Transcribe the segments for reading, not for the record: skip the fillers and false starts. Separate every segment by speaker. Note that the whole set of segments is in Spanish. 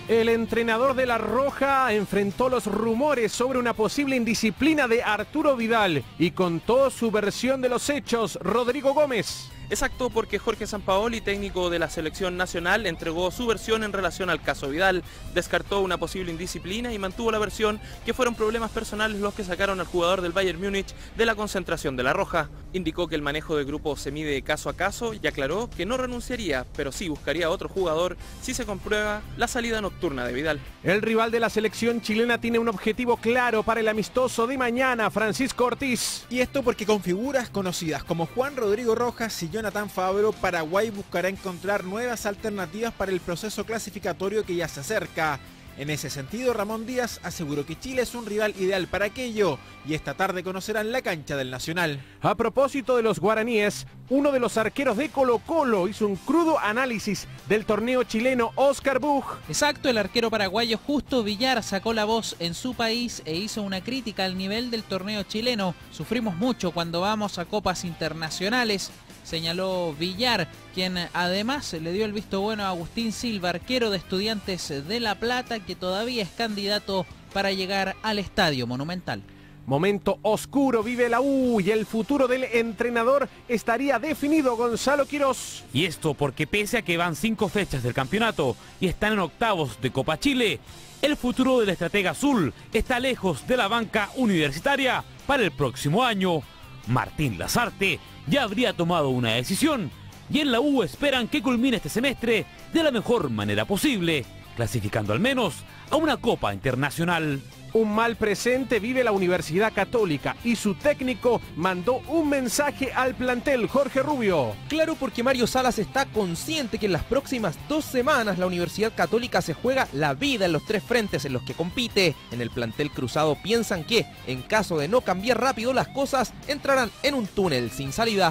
Speaker 1: El entrenador de La Roja enfrentó los rumores sobre una posible indisciplina de Arturo Vidal y contó su versión de los hechos. Rodrigo Gómez.
Speaker 2: Exacto, porque Jorge Sampaoli, técnico de la selección nacional, entregó su versión en relación al caso Vidal, descartó una posible indisciplina y mantuvo la versión que fueron problemas personales los que sacaron al jugador del Bayern Múnich de la concentración de La Roja. Indicó que el manejo del grupo se mide caso a caso y aclaró que no renunciaría, pero sí buscaría a otro jugador si se comprueba la salida nocturna de Vidal.
Speaker 1: El rival de la selección chilena tiene un objetivo claro para el amistoso de mañana, Francisco Ortiz.
Speaker 3: Y esto porque con figuras conocidas como Juan Rodrigo Rojas y Jonathan Fabro, Paraguay buscará encontrar nuevas alternativas para el proceso clasificatorio que ya se acerca. En ese sentido, Ramón Díaz aseguró que Chile es un rival ideal para aquello y esta tarde conocerán la cancha del Nacional.
Speaker 1: A propósito de los guaraníes, uno de los arqueros de Colo-Colo hizo un crudo análisis del torneo chileno, Oscar Buch.
Speaker 4: Exacto, el arquero paraguayo Justo Villar sacó la voz en su país e hizo una crítica al nivel del torneo chileno. Sufrimos mucho cuando vamos a copas internacionales, señaló Villar, quien además le dio el visto bueno a Agustín Silva, arquero de Estudiantes de La Plata, que todavía es candidato para llegar al Estadio Monumental.
Speaker 1: Momento oscuro vive la U y el futuro del entrenador estaría definido, Gonzalo Quirós.
Speaker 5: Y esto porque pese a que van 5 fechas del campeonato y están en octavos de Copa Chile, el futuro del estratega azul está lejos de la banca universitaria para el próximo año. Martín Lazarte ya habría tomado una decisión y en la U esperan que culmine este semestre de la mejor manera posible, clasificando al menos a una Copa Internacional.
Speaker 1: Un mal presente vive la Universidad Católica y su técnico mandó un mensaje al plantel, Jorge Rubio.
Speaker 6: Claro, porque Mario Salas está consciente que en las próximas 2 semanas la Universidad Católica se juega la vida en los 3 frentes en los que compite. En el plantel cruzado piensan que, en caso de no cambiar rápido las cosas, entrarán en un túnel sin salida.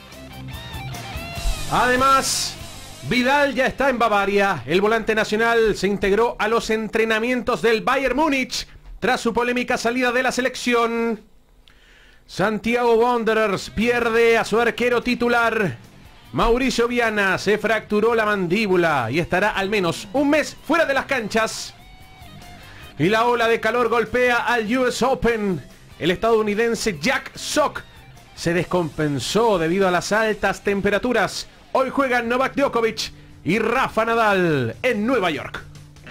Speaker 1: Además, Vidal ya está en Bavaria. El volante nacional se integró a los entrenamientos del Bayern Múnich tras su polémica salida de la selección. Santiago Wanderers pierde a su arquero titular. Mauricio Viana se fracturó la mandíbula y estará al menos un mes fuera de las canchas. Y la ola de calor golpea al US Open. El estadounidense Jack Sock se descompensó debido a las altas temperaturas. Hoy juegan Novak Djokovic y Rafa Nadal en Nueva York.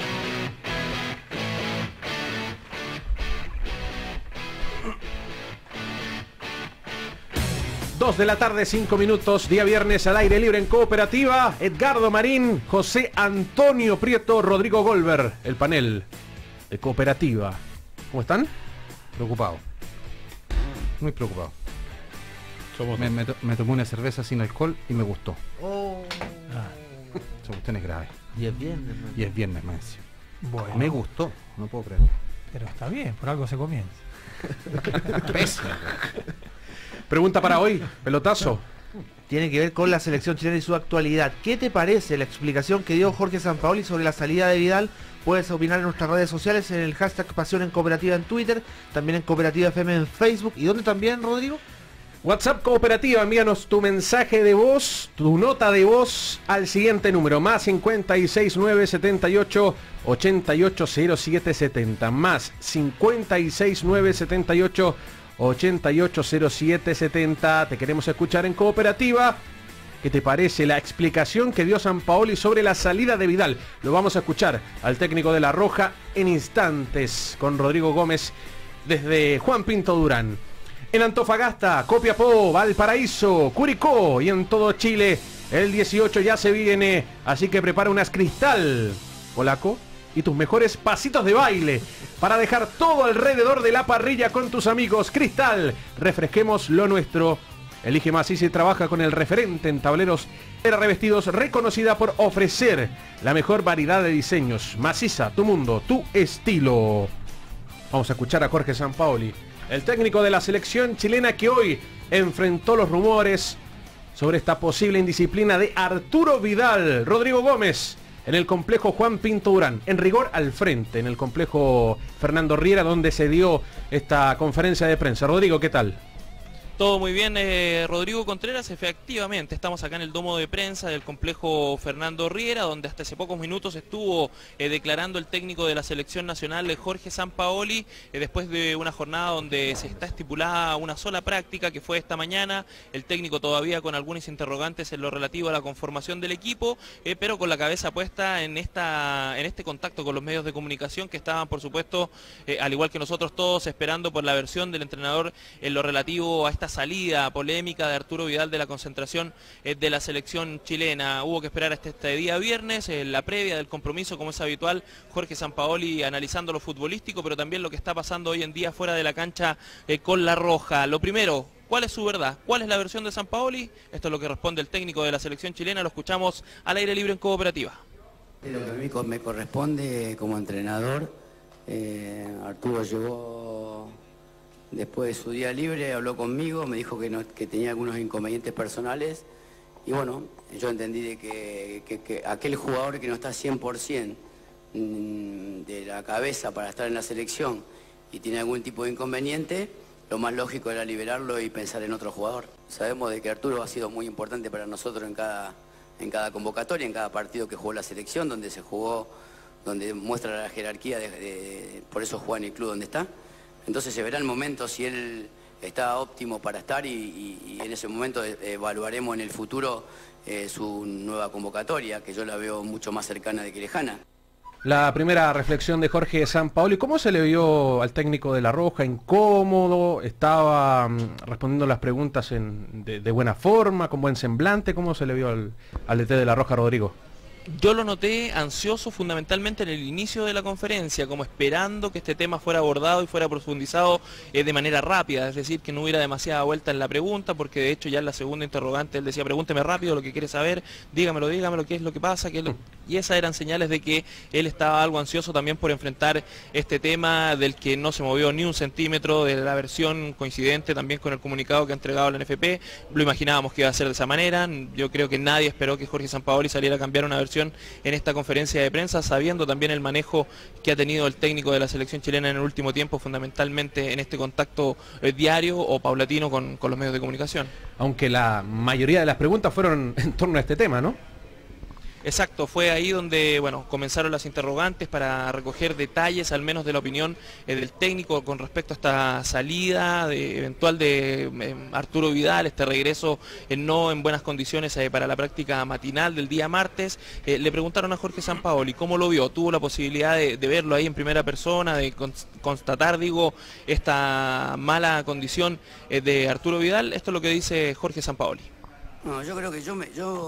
Speaker 1: Dos de la tarde, 5 minutos, día viernes al aire libre en Cooperativa. Edgardo Marín, José Antonio Prieto, Rodrigo Golver, el panel de Cooperativa. ¿Cómo están?
Speaker 7: Preocupado. Muy preocupado. Me tomé una cerveza sin alcohol y me gustó. Esa cuestión es grave.
Speaker 8: Y es viernes, man.
Speaker 7: Y es viernes, me decía.
Speaker 8: Bueno.
Speaker 7: Me gustó, no puedo creerlo.
Speaker 8: Pero está bien, por algo se comienza.
Speaker 7: Pésimo.
Speaker 1: Pregunta para hoy, pelotazo.
Speaker 8: Tiene que ver con la selección chilena y su actualidad. ¿Qué te parece la explicación que dio Jorge Sampaoli sobre la salida de Vidal? Puedes opinar en nuestras redes sociales, en el hashtag Pasión en Cooperativa en Twitter, también en Cooperativa FM en Facebook. ¿Y dónde también, Rodrigo?
Speaker 1: WhatsApp Cooperativa, envíanos tu mensaje de voz, tu nota de voz al siguiente número, más 56978 880770, más 56978 880770. Te queremos escuchar en Cooperativa. ¿Qué te parece la explicación que dio Sampaoli sobre la salida de Vidal? Lo vamos a escuchar al técnico de La Roja en instantes con Rodrigo Gómez desde Juan Pinto Durán. En Antofagasta, Copiapó, Valparaíso, Curicó y en todo Chile, el 18 ya se viene, así que prepara unas Cristal, polaco, y tus mejores pasitos de baile para dejar todo alrededor de la parrilla con tus amigos. Cristal, refresquemos lo nuestro. Elige Maciza y trabaja con el referente en tableros de revestidos, reconocida por ofrecer la mejor variedad de diseños. Maciza, tu mundo, tu estilo. Vamos a escuchar a Jorge Sampaoli, el técnico de la selección chilena, que hoy enfrentó los rumores sobre esta posible indisciplina de Arturo Vidal. Rodrigo Gómez, en el complejo Juan Pinto Durán, en rigor al frente, en el complejo Fernando Riera, donde se dio esta conferencia de prensa. Rodrigo, ¿qué tal?
Speaker 2: Todo muy bien, Rodrigo Contreras. Efectivamente, estamos acá en el domo de prensa del complejo Fernando Riera, donde hasta hace pocos minutos estuvo declarando el técnico de la selección nacional, Jorge Sampaoli, después de una jornada donde se está estipulada una sola práctica, que fue esta mañana. El técnico todavía con algunos interrogantes en lo relativo a la conformación del equipo, pero con la cabeza puesta en este contacto con los medios de comunicación, que estaban, por supuesto, al igual que nosotros todos, esperando por la versión del entrenador en lo relativo a esta salida polémica de Arturo Vidal de la concentración de la selección chilena. Hubo que esperar hasta este día viernes, la previa del compromiso, como es habitual, Jorge Sampaoli analizando lo futbolístico, pero también lo que está pasando hoy en día fuera de la cancha con la Roja. Lo primero, ¿cuál es su verdad? ¿Cuál es la versión de Sampaoli? Esto es lo que responde el técnico de la selección chilena. Lo escuchamos al aire libre en Cooperativa.
Speaker 9: Lo que a mí me corresponde como entrenador, Arturo llegó después de su día libre, habló conmigo, me dijo que tenía algunos inconvenientes personales y bueno, yo entendí de que aquel jugador que no está 100% de la cabeza para estar en la selección y tiene algún tipo de inconveniente, lo más lógico era liberarlo y pensar en otro jugador. Sabemos de que Arturo ha sido muy importante para nosotros en cada convocatoria, en cada partido que jugó la selección, donde se jugó, donde muestra la jerarquía, por eso juega en el club donde está. Entonces se verá el momento si él está óptimo para estar y en ese momento evaluaremos en el futuro su nueva convocatoria, que yo la veo mucho más cercana de que lejana.
Speaker 1: La primera reflexión de Jorge Sampaoli, ¿cómo se le vio al técnico de La Roja? ¿Incómodo? ¿Estaba respondiendo las preguntas de buena forma, con buen semblante? ¿Cómo se le vio al DT de La Roja, Rodrigo?
Speaker 2: Yo lo noté ansioso fundamentalmente en el inicio de la conferencia, como esperando que este tema fuera abordado y fuera profundizado de manera rápida, es decir, que no hubiera demasiada vuelta en la pregunta, porque de hecho ya en la segunda interrogante él decía, pregúnteme rápido lo que quiere saber, dígamelo, qué es lo que pasa, y esas eran señales de que él estaba algo ansioso también por enfrentar este tema del que no se movió ni un centímetro, de la versión coincidente también con el comunicado que ha entregado la NFP. Lo imaginábamos que iba a ser de esa manera. Yo creo que nadie esperó que Jorge Sampaoli saliera a cambiar una versión en esta conferencia de prensa, sabiendo también el manejo que ha tenido el técnico de la selección chilena en el último tiempo, fundamentalmente en este contacto diario o paulatino con los medios de comunicación.
Speaker 1: Aunque la mayoría de las preguntas fueron en torno a este tema, ¿no?
Speaker 2: Exacto, fue ahí donde comenzaron las interrogantes para recoger detalles, al menos de la opinión del técnico con respecto a esta salida eventual de Arturo Vidal, este regreso no en buenas condiciones para la práctica matinal del día martes. Le preguntaron a Jorge Sampaoli cómo lo vio, tuvo la posibilidad de verlo ahí en primera persona, de constatar, esta mala condición de Arturo Vidal. Esto es lo que dice Jorge Sampaoli.
Speaker 9: No, yo creo que yo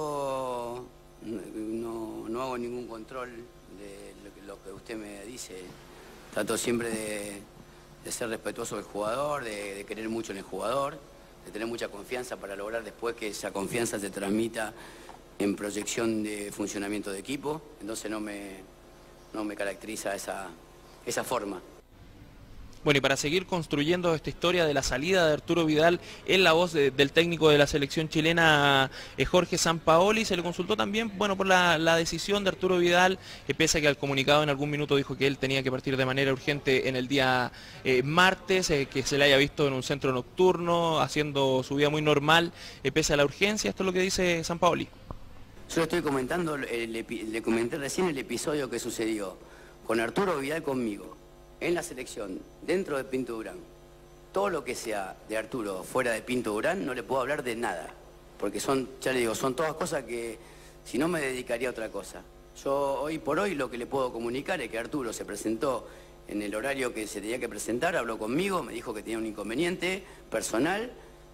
Speaker 9: no hago ningún control de lo que usted me dice. Trato siempre de ser respetuoso del jugador, de querer mucho en el jugador, de tener mucha confianza para lograr después que esa confianza se transmita en proyección de funcionamiento de equipo. Entonces no me caracteriza esa forma.
Speaker 2: Bueno, y para seguir construyendo esta historia de la salida de Arturo Vidal en la voz del técnico de la selección chilena, Jorge Sampaoli, se le consultó también, por la decisión de Arturo Vidal, pese a que al comunicado en algún minuto dijo que él tenía que partir de manera urgente en el día martes, que se le haya visto en un centro nocturno, haciendo su vida muy normal, pese a la urgencia. Esto es lo que dice Sampaoli.
Speaker 9: Yo estoy comentando, le comenté recién el episodio que sucedió con Arturo Vidal conmigo, en la selección, dentro de Pinto Durán. Todo lo que sea de Arturo fuera de Pinto Durán no le puedo hablar de nada, porque son todas cosas que si no me dedicaría a otra cosa. Yo hoy por hoy lo que le puedo comunicar es que Arturo se presentó en el horario que se tenía que presentar, habló conmigo, me dijo que tenía un inconveniente personal,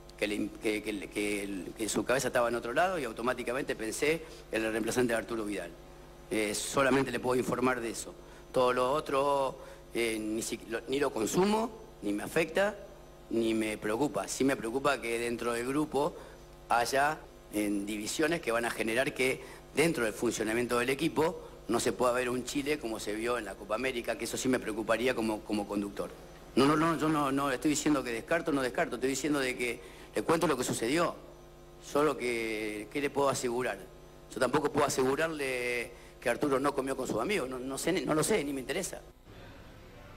Speaker 9: que su cabeza estaba en otro lado y automáticamente pensé en el reemplazante de Arturo Vidal. Solamente le puedo informar de eso. Todo lo otro ni lo consumo, ni me afecta, ni me preocupa. Sí me preocupa que dentro del grupo haya divisiones que van a generar que dentro del funcionamiento del equipo no se pueda ver un Chile como se vio en la Copa América, que eso sí me preocuparía como conductor. Yo no estoy diciendo que descarto, estoy diciendo de que le cuento lo que sucedió. Solo ¿qué le puedo asegurar? Yo tampoco puedo asegurarle que Arturo no comió con sus amigos, no lo sé, ni me interesa.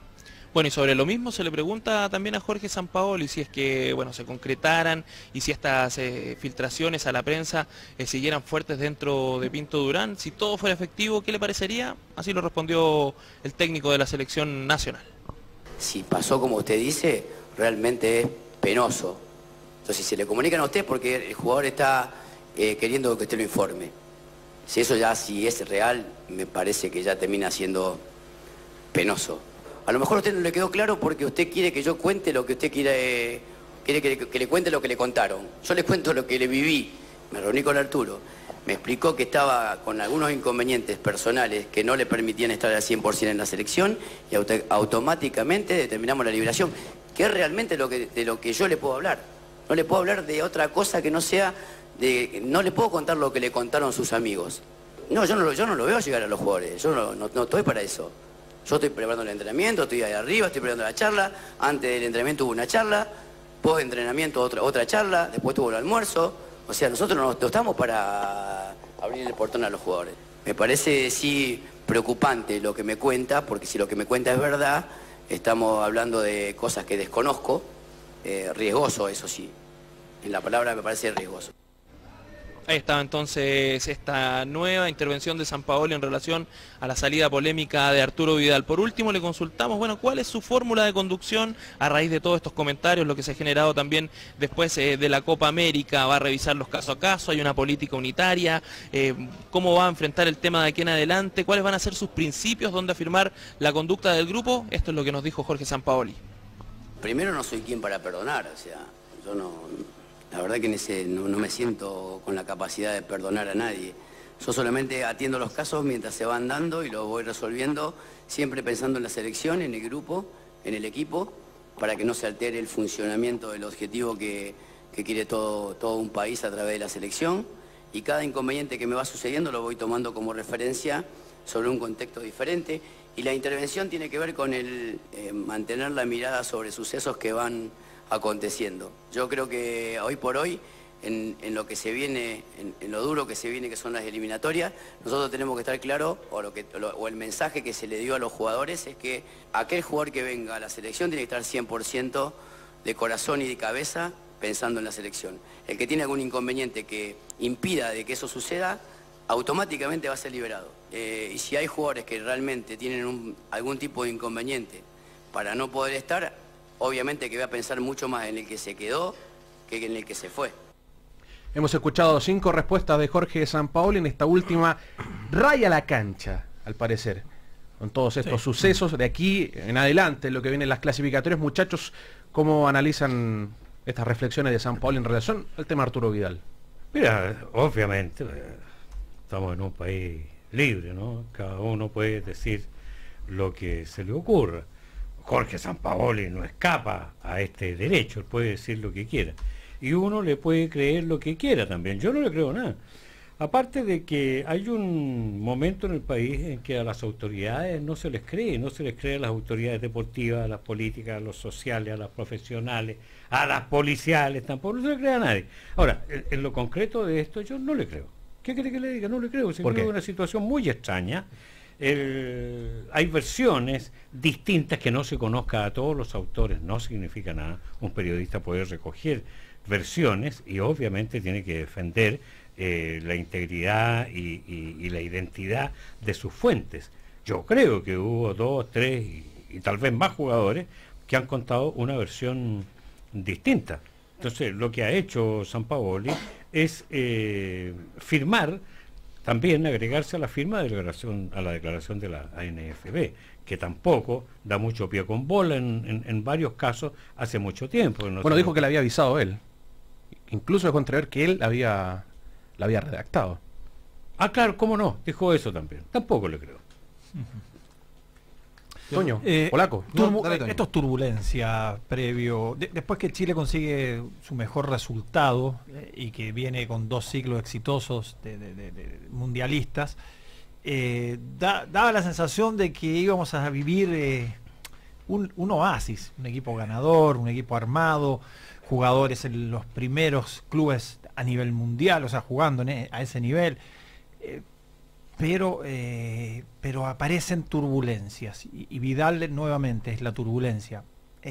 Speaker 2: Bueno, y sobre lo mismo se le pregunta también a Jorge Sampaoli si es que, bueno, se concretaran y si estas filtraciones a la prensa siguieran fuertes dentro de Pinto Durán, si todo fuera efectivo, ¿qué le parecería? Así lo respondió el técnico de la selección nacional.
Speaker 9: Si pasó como usted dice, realmente es penoso. Entonces, si se le comunican a usted porque el jugador está queriendo que usted lo informe. Si eso ya, si es real, me parece que ya termina siendo penoso. A lo mejor a usted no le quedó claro porque usted quiere que yo cuente lo que usted quiere que le cuente lo que le contaron. Yo les cuento lo que le viví. Me reuní con Arturo. Me explicó que estaba con algunos inconvenientes personales que no le permitían estar al 100% en la selección y automáticamente determinamos la liberación, que es realmente de lo que yo le puedo hablar. No le puedo hablar de otra cosa que no sea no le puedo contar lo que le contaron sus amigos. No, yo no lo veo llegar a los jugadores. Yo no estoy para eso. Yo estoy preparando el entrenamiento, estoy ahí arriba, estoy preparando la charla. Antes del entrenamiento hubo una charla, post entrenamiento otra charla, después tuvo el almuerzo. O sea, nosotros no estamos para abrir el portón a los jugadores. Me parece sí preocupante lo que me cuenta, porque si lo que me cuenta es verdad, estamos hablando de cosas que desconozco. Riesgoso, eso sí. En la palabra me parece riesgoso.
Speaker 2: Ahí estaba entonces esta nueva intervención de Sampaoli en relación a la salida polémica de Arturo Vidal. Por último le consultamos, bueno, ¿cuál es su fórmula de conducción a raíz de todos estos comentarios, lo que se ha generado también después de la Copa América? ¿Va a revisar los caso a caso? ¿Hay una política unitaria? ¿Cómo va a enfrentar el tema de aquí en adelante? ¿Cuáles van a ser sus principios? ¿Dónde afirmar la conducta del grupo? Esto es lo que nos dijo Jorge Sampaoli.
Speaker 9: Primero, no soy quien para perdonar, o sea, yo la verdad que no me siento con la capacidad de perdonar a nadie. Yo solamente atiendo los casos mientras se van dando y los voy resolviendo, siempre pensando en la selección, en el grupo, en el equipo, para que no se altere el funcionamiento del objetivo que quiere todo un país a través de la selección. Y cada inconveniente que me va sucediendo lo voy tomando como referencia sobre un contexto diferente. Y la intervención tiene que ver con el mantener la mirada sobre sucesos que van aconteciendo. Yo creo que hoy por hoy, en lo que se viene, en lo duro que se viene, que son las eliminatorias, nosotros tenemos que estar claros, o el mensaje que se le dio a los jugadores es que aquel jugador que venga a la selección tiene que estar 100% de corazón y de cabeza pensando en la selección. El que tiene algún inconveniente que impida de que eso suceda, automáticamente va a ser liberado. Y si hay jugadores que realmente tienen algún tipo de inconveniente para no poder estar, obviamente que voy a pensar mucho más en el que se quedó que en el que se fue.
Speaker 1: Hemos escuchado 5 respuestas de Jorge Sampaoli. En esta última raya la cancha, al parecer, con todos estos sucesos de aquí en adelante, lo que vienen las clasificatorias. Muchachos, ¿cómo analizan estas reflexiones de Sampaoli en relación al tema Arturo Vidal?
Speaker 10: Mira, obviamente estamos en un país libre, ¿no? Cada uno puede decir lo que se le ocurra. Jorge Sampaoli no escapa a este derecho, él puede decir lo que quiera. Y uno le puede creer lo que quiera también. Yo no le creo nada. Aparte de que hay un momento en el país en que a las autoridades no se les cree a las autoridades deportivas, a las políticas, a los sociales, a las profesionales, a las policiales, tampoco no se le cree a nadie. Ahora, en lo concreto de esto yo no le creo. ¿Qué quiere que le diga? No le creo. Se creo una situación muy extraña. Hay versiones distintas que no se conozca a todos los autores, no significa nada. Un periodista puede recoger versiones y obviamente tiene que defender la integridad y la identidad de sus fuentes. Yo creo que hubo 2, 3 y tal vez más jugadores que han contado una versión distinta. Entonces lo que ha hecho Sampaoli es firmar, también agregarse a la firma de a la declaración de la ANFB, que tampoco da mucho pie con bola en varios casos hace mucho tiempo.
Speaker 1: Bueno, dijo que le había avisado él. Incluso dejó entrever que él la había redactado.
Speaker 10: Ah, claro, cómo no, dijo eso también. Tampoco le creo.
Speaker 1: Toño, polaco.
Speaker 11: Esto es turbulencia previo. Después que Chile consigue su mejor resultado y que viene con 2 ciclos exitosos de mundialistas, daba la sensación de que íbamos a vivir un oasis, un equipo ganador, un equipo armado, jugadores en los primeros clubes a nivel mundial, o sea, jugando a ese nivel. pero aparecen turbulencias y Vidal nuevamente es la turbulencia.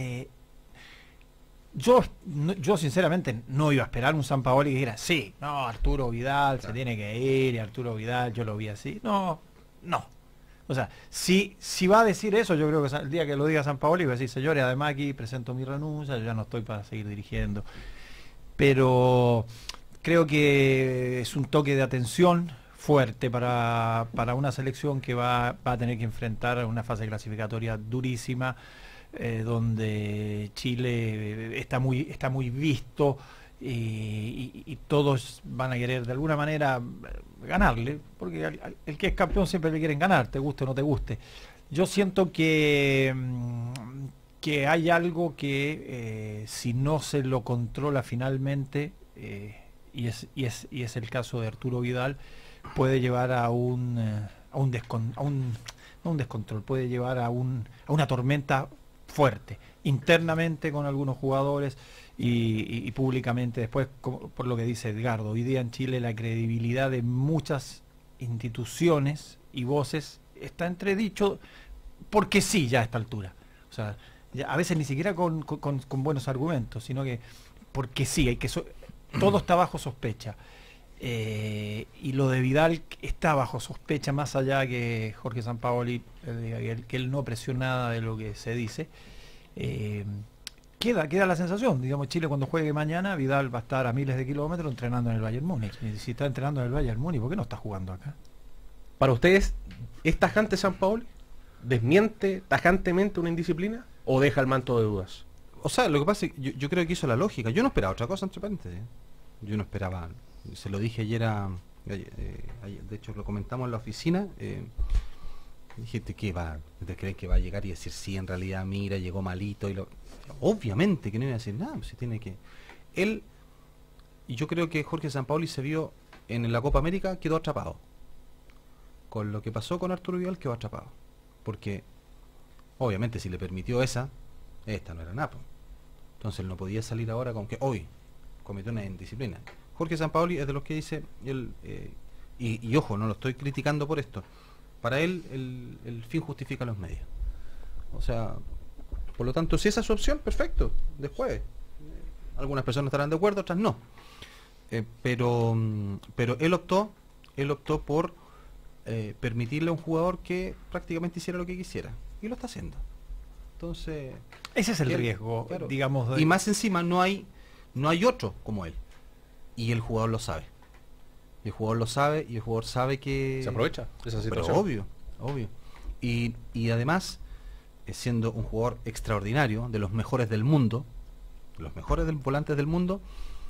Speaker 11: Yo sinceramente no iba a esperar un Sampaoli que dijera, sí, no, Arturo Vidal se tiene que ir, y Arturo Vidal yo lo vi así. No. O sea, si va a decir eso, yo creo que el día que lo diga Sampaoli va a decir, señores, además aquí presento mi renuncia, yo ya no estoy para seguir dirigiendo. Pero creo que es un toque de atención fuerte para una selección que va a tener que enfrentar una fase clasificatoria durísima, donde Chile está muy visto y todos van a querer de alguna manera ganarle, porque el que es campeón siempre le quieren ganar, te guste o no te guste. Yo siento que hay algo que si no se lo controla finalmente, y es el caso de Arturo Vidal, puede llevar a un descontrol, puede llevar a una tormenta fuerte, internamente con algunos jugadores y públicamente después, por lo que dice Edgardo. Hoy día en Chile la credibilidad de muchas instituciones y voces está entredicho porque sí, ya a esta altura. O sea, ya a veces ni siquiera con buenos argumentos, sino que porque sí, todo está bajo sospecha. Y lo de Vidal está bajo sospecha, más allá que Jorge Sampaoli que él no apreció nada de lo que se dice. Queda la sensación, digamos, Chile cuando juegue mañana, Vidal va a estar a miles de kilómetros entrenando en el Bayern Múnich. Y si está entrenando en el Bayern Múnich, ¿por qué no está jugando acá?
Speaker 1: Para ustedes, ¿es tajante Sampaoli? ¿Desmiente tajantemente una indisciplina o deja el manto de dudas?
Speaker 7: O sea, lo que pasa es que yo creo que hizo la lógica. Yo no esperaba otra cosa, entre paréntesis. Yo no esperaba, se lo dije ayer, de hecho lo comentamos en la oficina. Dijiste que ¿te creen que va a llegar y decir sí, en realidad mira, llegó malito? Obviamente que no iba a decir nada, pues, se tiene que... Él, y yo creo que Jorge Sampaoli se vio en la Copa América, quedó atrapado. Con lo que pasó con Arturo Vidal quedó atrapado. Porque, obviamente, si le permitió esta no era nada. Entonces él no podía salir ahora con que hoy cometió una indisciplina. Jorge Sampaoli es de los que dice, y ojo, no lo estoy criticando por esto, para él el fin justifica los medios. O sea, por lo tanto, si esa es su opción, perfecto. Después, algunas personas estarán de acuerdo, otras no. Pero él optó por permitirle a un jugador que prácticamente hiciera lo que quisiera. Y lo está haciendo. Entonces...
Speaker 11: Ese es el riesgo, claro, digamos.
Speaker 7: Y más encima no hay otro como él. Y el jugador lo sabe. El jugador lo sabe y el jugador sabe que...
Speaker 1: Se aprovecha esa situación.
Speaker 7: Pero obvio. Y además, siendo un jugador extraordinario, de los mejores del mundo, los mejores volantes del mundo,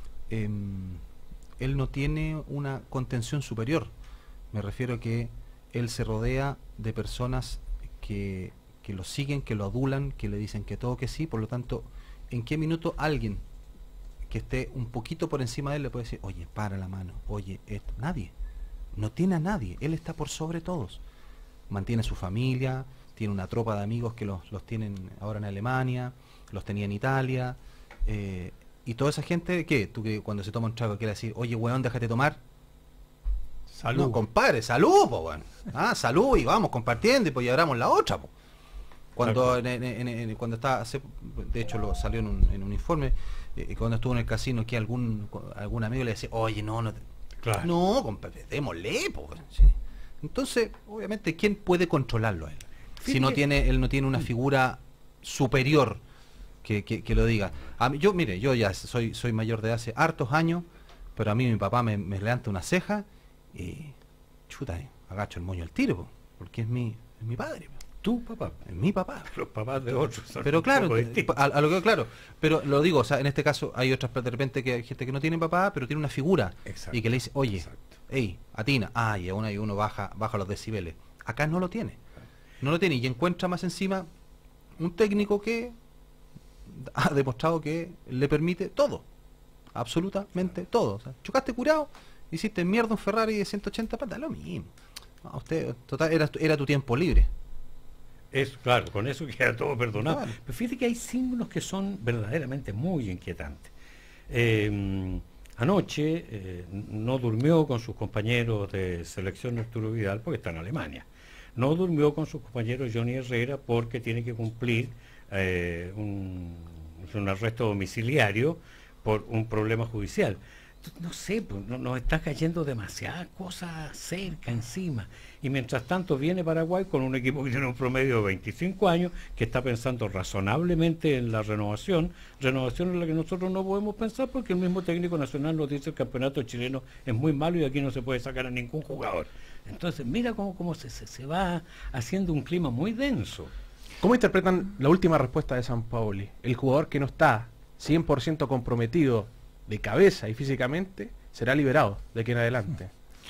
Speaker 7: él no tiene una contención superior. Me refiero a que él se rodea de personas que lo siguen, que lo adulan, que le dicen que todo que sí. Por lo tanto, ¿en qué minuto alguien que esté un poquito por encima de él le puede decir, oye, para la mano, oye, esto? Nadie. No tiene a nadie. Él está por sobre todos. Mantiene su familia, tiene una tropa de amigos que los tienen ahora en Alemania, los tenía en Italia, y toda esa gente, ¿qué? Tú que cuando se toma un trago quiere decir, oye, weón, déjate tomar.
Speaker 11: Salud.
Speaker 7: No, compadre, salud, po, weón. Salud, y vamos compartiendo, y pues ya abramos la otra, po. Cuando cuando está, de hecho salió en un informe, cuando estuvo en el casino, que algún amigo le decía, oye, no,
Speaker 10: claro,
Speaker 7: no, compadre, démosle, po. Sí. Entonces, obviamente, ¿quién puede controlarlo a él? Si no tiene, él no tiene una figura superior que lo diga. Yo ya soy mayor de hace hartos años, pero a mí mi papá me levanta una ceja y chuta, agacho el moño al tiro, po, porque es mi padre.
Speaker 10: ¿Tu papá?
Speaker 7: Es mi papá.
Speaker 10: Los papás de otros son
Speaker 7: pero claro,
Speaker 10: a
Speaker 7: lo que claro, pero lo digo, o sea, en este caso hay otras, de repente, que hay gente que no tiene papá, pero tiene una figura.
Speaker 10: Exacto.
Speaker 7: Y que le dice, oye, hey, atina, y uno baja los decibeles. Acá no lo tiene. No lo tiene, y encuentra más encima un técnico que ha demostrado que le permite todo, absolutamente todo. O sea, chocaste curado, hiciste mierda un Ferrari de 180 patas, lo mismo. No, usted, total, era tu tiempo libre.
Speaker 10: Claro, con eso queda todo perdonado.
Speaker 7: Claro.
Speaker 10: Pero fíjate que hay signos que son verdaderamente muy inquietantes. anoche no durmió con sus compañeros de selección Arturo Vidal porque está en Alemania. No durmió con sus compañeros Johnny Herrera porque tiene que cumplir un arresto domiciliario por un problema judicial. No sé, pues, nos está cayendo demasiadas cosas cerca, encima. Y mientras tanto viene Paraguay con un equipo que tiene un promedio de 25 años, que está pensando razonablemente en la renovación en la que nosotros no podemos pensar porque el mismo técnico nacional nos dice que el campeonato chileno es muy malo y aquí no se puede sacar a ningún jugador. Entonces mira cómo se va haciendo un clima muy denso.
Speaker 1: ¿Cómo interpretan la última respuesta de Sampaoli? El jugador que no está 100% comprometido de cabeza y físicamente será liberado de aquí en adelante.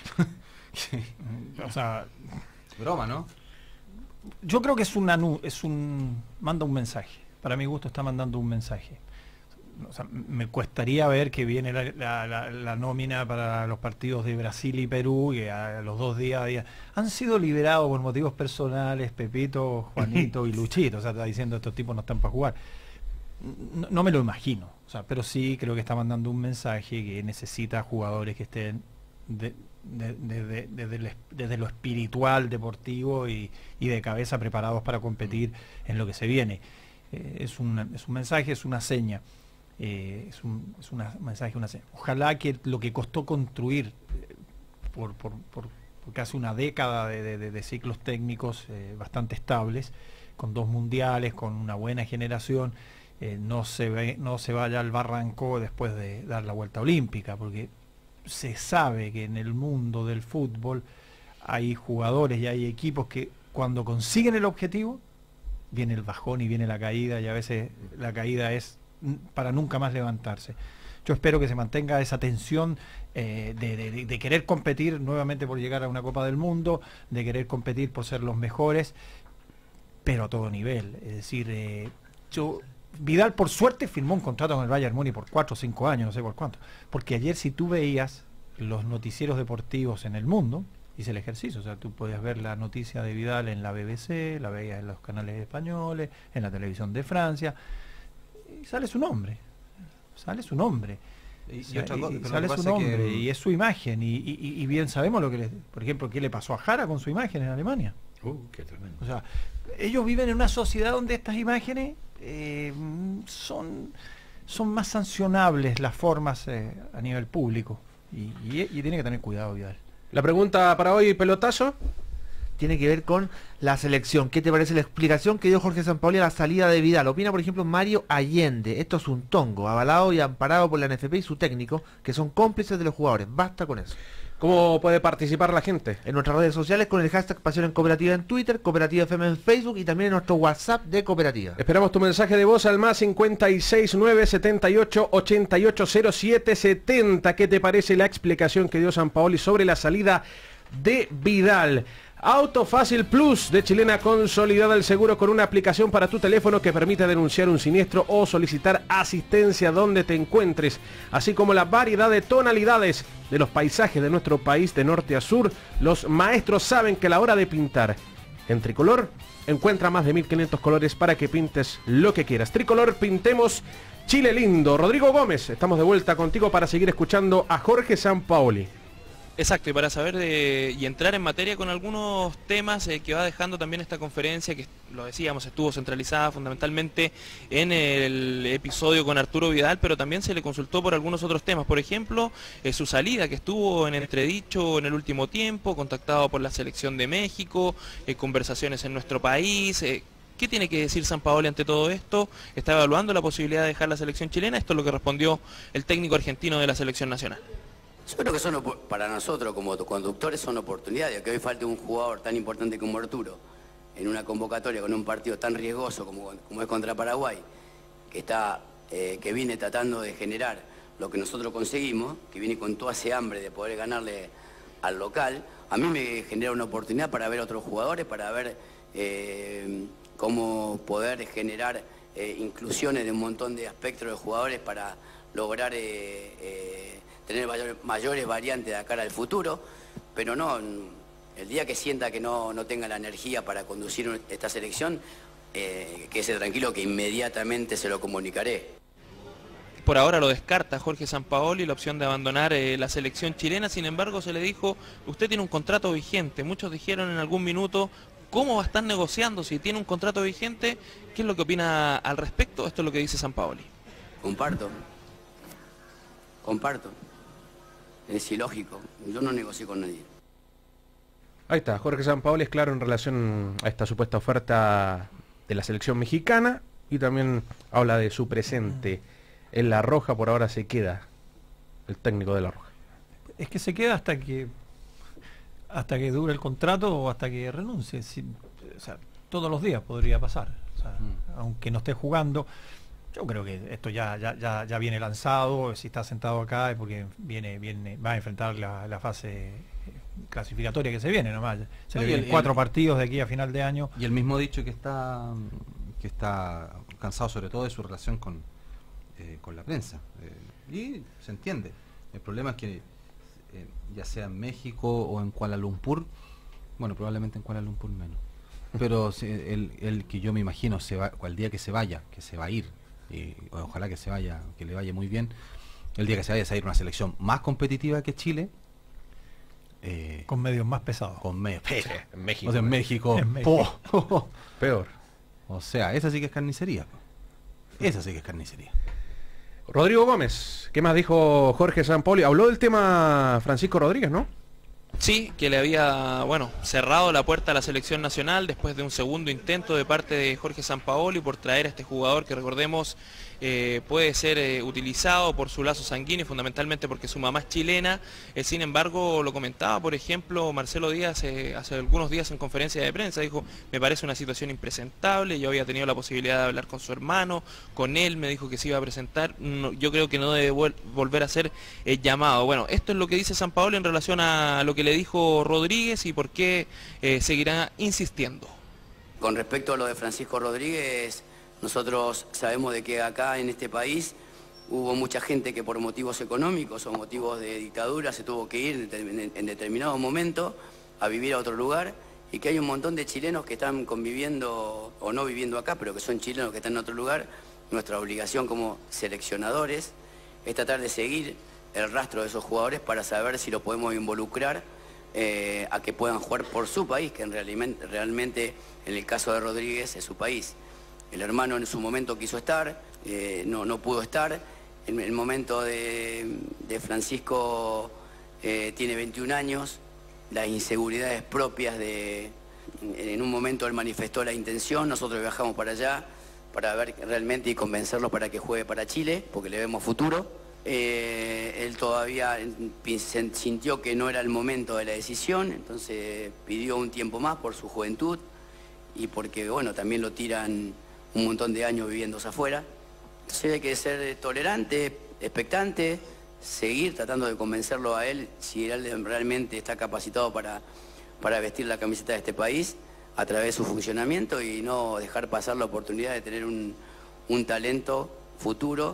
Speaker 11: O sea,
Speaker 7: broma, ¿no?
Speaker 11: Yo creo que manda un mensaje. Para mi gusto está mandando un mensaje. O sea, me cuestaría ver que viene la nómina para los partidos de Brasil y Perú, que a los 2 días han sido liberados por motivos personales, Pepito, Juanito y Luchito. O sea, está diciendo estos tipos no están para jugar. No me lo imagino. O sea, pero sí creo que está mandando un mensaje que necesita jugadores que estén desde lo espiritual, deportivo y de cabeza preparados para competir en lo que se viene. Es un mensaje, es una seña. Es un mensaje, una seña. Ojalá que lo que costó construir por casi una década de ciclos técnicos bastante estables, con 2 mundiales, con una buena generación, no se vaya al barranco después de dar la vuelta olímpica, porque se sabe que en el mundo del fútbol hay jugadores y hay equipos que cuando consiguen el objetivo viene el bajón y viene la caída, y a veces la caída es para nunca más levantarse. Yo espero que se mantenga esa tensión de querer competir nuevamente por llegar a una Copa del Mundo, de querer competir por ser los mejores, pero a todo nivel. Es decir, Vidal por suerte firmó un contrato con el Bayern Múnich por 4 o 5 años, no sé por cuánto, porque ayer si tú veías los noticieros deportivos en el mundo, hice el ejercicio, o sea, tú podías ver la noticia de Vidal en la BBC, la veías en los canales españoles, en la televisión de Francia, y sale su nombre, sale su nombre. Y es su imagen, y bien sabemos lo que por ejemplo, qué le pasó a Jara con su imagen en Alemania.
Speaker 10: Qué tremendo.
Speaker 11: O sea, ellos viven en una sociedad donde estas imágenes son más sancionables las formas a nivel público, y tiene que tener cuidado Vidal.
Speaker 1: La pregunta para hoy, pelotazo,
Speaker 8: tiene que ver con la selección. ¿Qué te parece la explicación que dio Jorge Sampaoli a la salida de Vidal? Opina, por ejemplo, Mario Allende. Esto es un tongo, avalado y amparado por la NFP y su técnico, que son cómplices de los jugadores. Basta con eso.
Speaker 1: ¿Cómo puede participar la gente?
Speaker 8: En nuestras redes sociales con el hashtag Pasión en Cooperativa en Twitter, Cooperativa FM en Facebook y también en nuestro WhatsApp de Cooperativa.
Speaker 1: Esperamos tu mensaje de voz al más 569 78 88 07 70. ¿Qué te parece la explicación que dio Sampaoli sobre la salida de Vidal? Auto Fácil Plus de Chilena Consolidada, el seguro con una aplicación para tu teléfono que permite denunciar un siniestro o solicitar asistencia donde te encuentres, así como la variedad de tonalidades de los paisajes de nuestro país de norte a sur. Los maestros saben que a la hora de pintar en Tricolor encuentra más de 1500 colores para que pintes lo que quieras. Tricolor, pintemos Chile lindo. Rodrigo Gómez, estamos de vuelta contigo para seguir escuchando a Jorge Sampaoli.
Speaker 2: Exacto, y para saber y entrar en materia con algunos temas que va dejando también esta conferencia, que lo decíamos, estuvo centralizada fundamentalmente en el episodio con Arturo Vidal, pero también se le consultó por algunos otros temas, por ejemplo, su salida, que estuvo en entredicho en el último tiempo, contactado por la selección de México, conversaciones en nuestro país. ¿Qué tiene que decir Sampaoli ante todo esto? ¿Está evaluando la posibilidad de dejar la selección chilena? Esto es lo que respondió el técnico argentino de la selección nacional.
Speaker 9: Yo creo que para nosotros como conductores son oportunidades, que hoy falte un jugador tan importante como Arturo en una convocatoria con un partido tan riesgoso como es contra Paraguay, que viene tratando de generar lo que nosotros conseguimos, que viene con toda ese hambre de poder ganarle al local. A mí me genera una oportunidad para ver otros jugadores, para ver cómo poder generar inclusiones de un montón de aspectos de jugadores para lograr tener mayores variantes de cara al futuro, pero no, el día que sienta que no tenga la energía para conducir esta selección, quédese tranquilo que inmediatamente se lo comunicaré.
Speaker 2: por ahora lo descarta Jorge Sampaoli la opción de abandonar la selección chilena. Sin embargo, se le dijo, usted tiene un contrato vigente. Muchos dijeron en algún minuto, ¿cómo va a estar negociando si tiene un contrato vigente? ¿Qué es lo que opina al respecto? Esto es lo que dice Sampaoli.
Speaker 9: Comparto. Es ilógico. Yo no negocié con nadie.
Speaker 1: Ahí está, Jorge Sampaoli es claro en relación a esta supuesta oferta de la selección mexicana y también habla de su presente en La Roja. Por ahora se queda el técnico de La Roja.
Speaker 11: Es que se queda hasta que dure el contrato o hasta que renuncie. O sea, todos los días podría pasar. O sea, aunque no esté jugando, yo creo que esto ya viene lanzado. Si está sentado acá es porque va a enfrentar la fase clasificatoria que se viene nomás. Se le vienen 4 partidos de aquí a final de año.
Speaker 7: Y el mismo dicho que está cansado sobre todo de su relación con la prensa. Y se entiende. El problema es que ya sea en México o en Kuala Lumpur, bueno, probablemente en Kuala Lumpur menos, pero el que yo me imagino el día que se vaya, que se va a ir, y ojalá que se vaya, que le vaya muy bien, el día que se vaya a ir una selección más competitiva que Chile,
Speaker 11: con medios más pesados,
Speaker 1: en México,
Speaker 7: o sea, en México.
Speaker 1: Peor.
Speaker 7: O sea, esa sí que es carnicería. Esa sí que es carnicería.
Speaker 1: Rodrigo Gómez, ¿qué más dijo Jorge Sampaoli? Habló del tema Francisco Rodríguez, ¿no?
Speaker 2: Sí, que le había, cerrado la puerta a la selección nacional después de un segundo intento de parte de Jorge Sampaoli por traer a este jugador que, recordemos, puede ser utilizado por su lazo sanguíneo, fundamentalmente porque su mamá es chilena. Sin embargo, lo comentaba, por ejemplo, Marcelo Díaz hace algunos días en conferencia de prensa, dijo, me parece una situación impresentable, yo había tenido la posibilidad de hablar con su hermano, con él, me dijo que se iba a presentar, yo creo que no debe volver a ser llamado. Bueno, esto es lo que dice Sampaoli en relación a lo que le dijo Rodríguez y por qué seguirá insistiendo.
Speaker 9: Con respecto a lo de Francisco Rodríguez, nosotros sabemos de que acá en este país hubo mucha gente que por motivos económicos o motivos de dictadura se tuvo que ir en determinado momento a vivir a otro lugar y que hay un montón de chilenos que están conviviendo o no viviendo acá, pero que son chilenos que están en otro lugar. Nuestra obligación como seleccionadores es tratar de seguir el rastro de esos jugadores para saber si los podemos involucrar a que puedan jugar por su país, que realmente en el caso de Rodríguez es su país. El hermano en su momento quiso estar, no pudo estar. En el momento de Francisco tiene 21 años, las inseguridades propias en un momento él manifestó la intención, nosotros viajamos para allá para ver realmente y convencerlo para que juegue para Chile, porque le vemos futuro. Él todavía sintió que no era el momento de la decisión, entonces pidió un tiempo más por su juventud y porque, también lo tiran un montón de años viviéndose afuera. Entonces hay que ser tolerante, expectante, seguir tratando de convencerlo a él si él realmente está capacitado para vestir la camiseta de este país a través de su funcionamiento y no dejar pasar la oportunidad de tener un talento futuro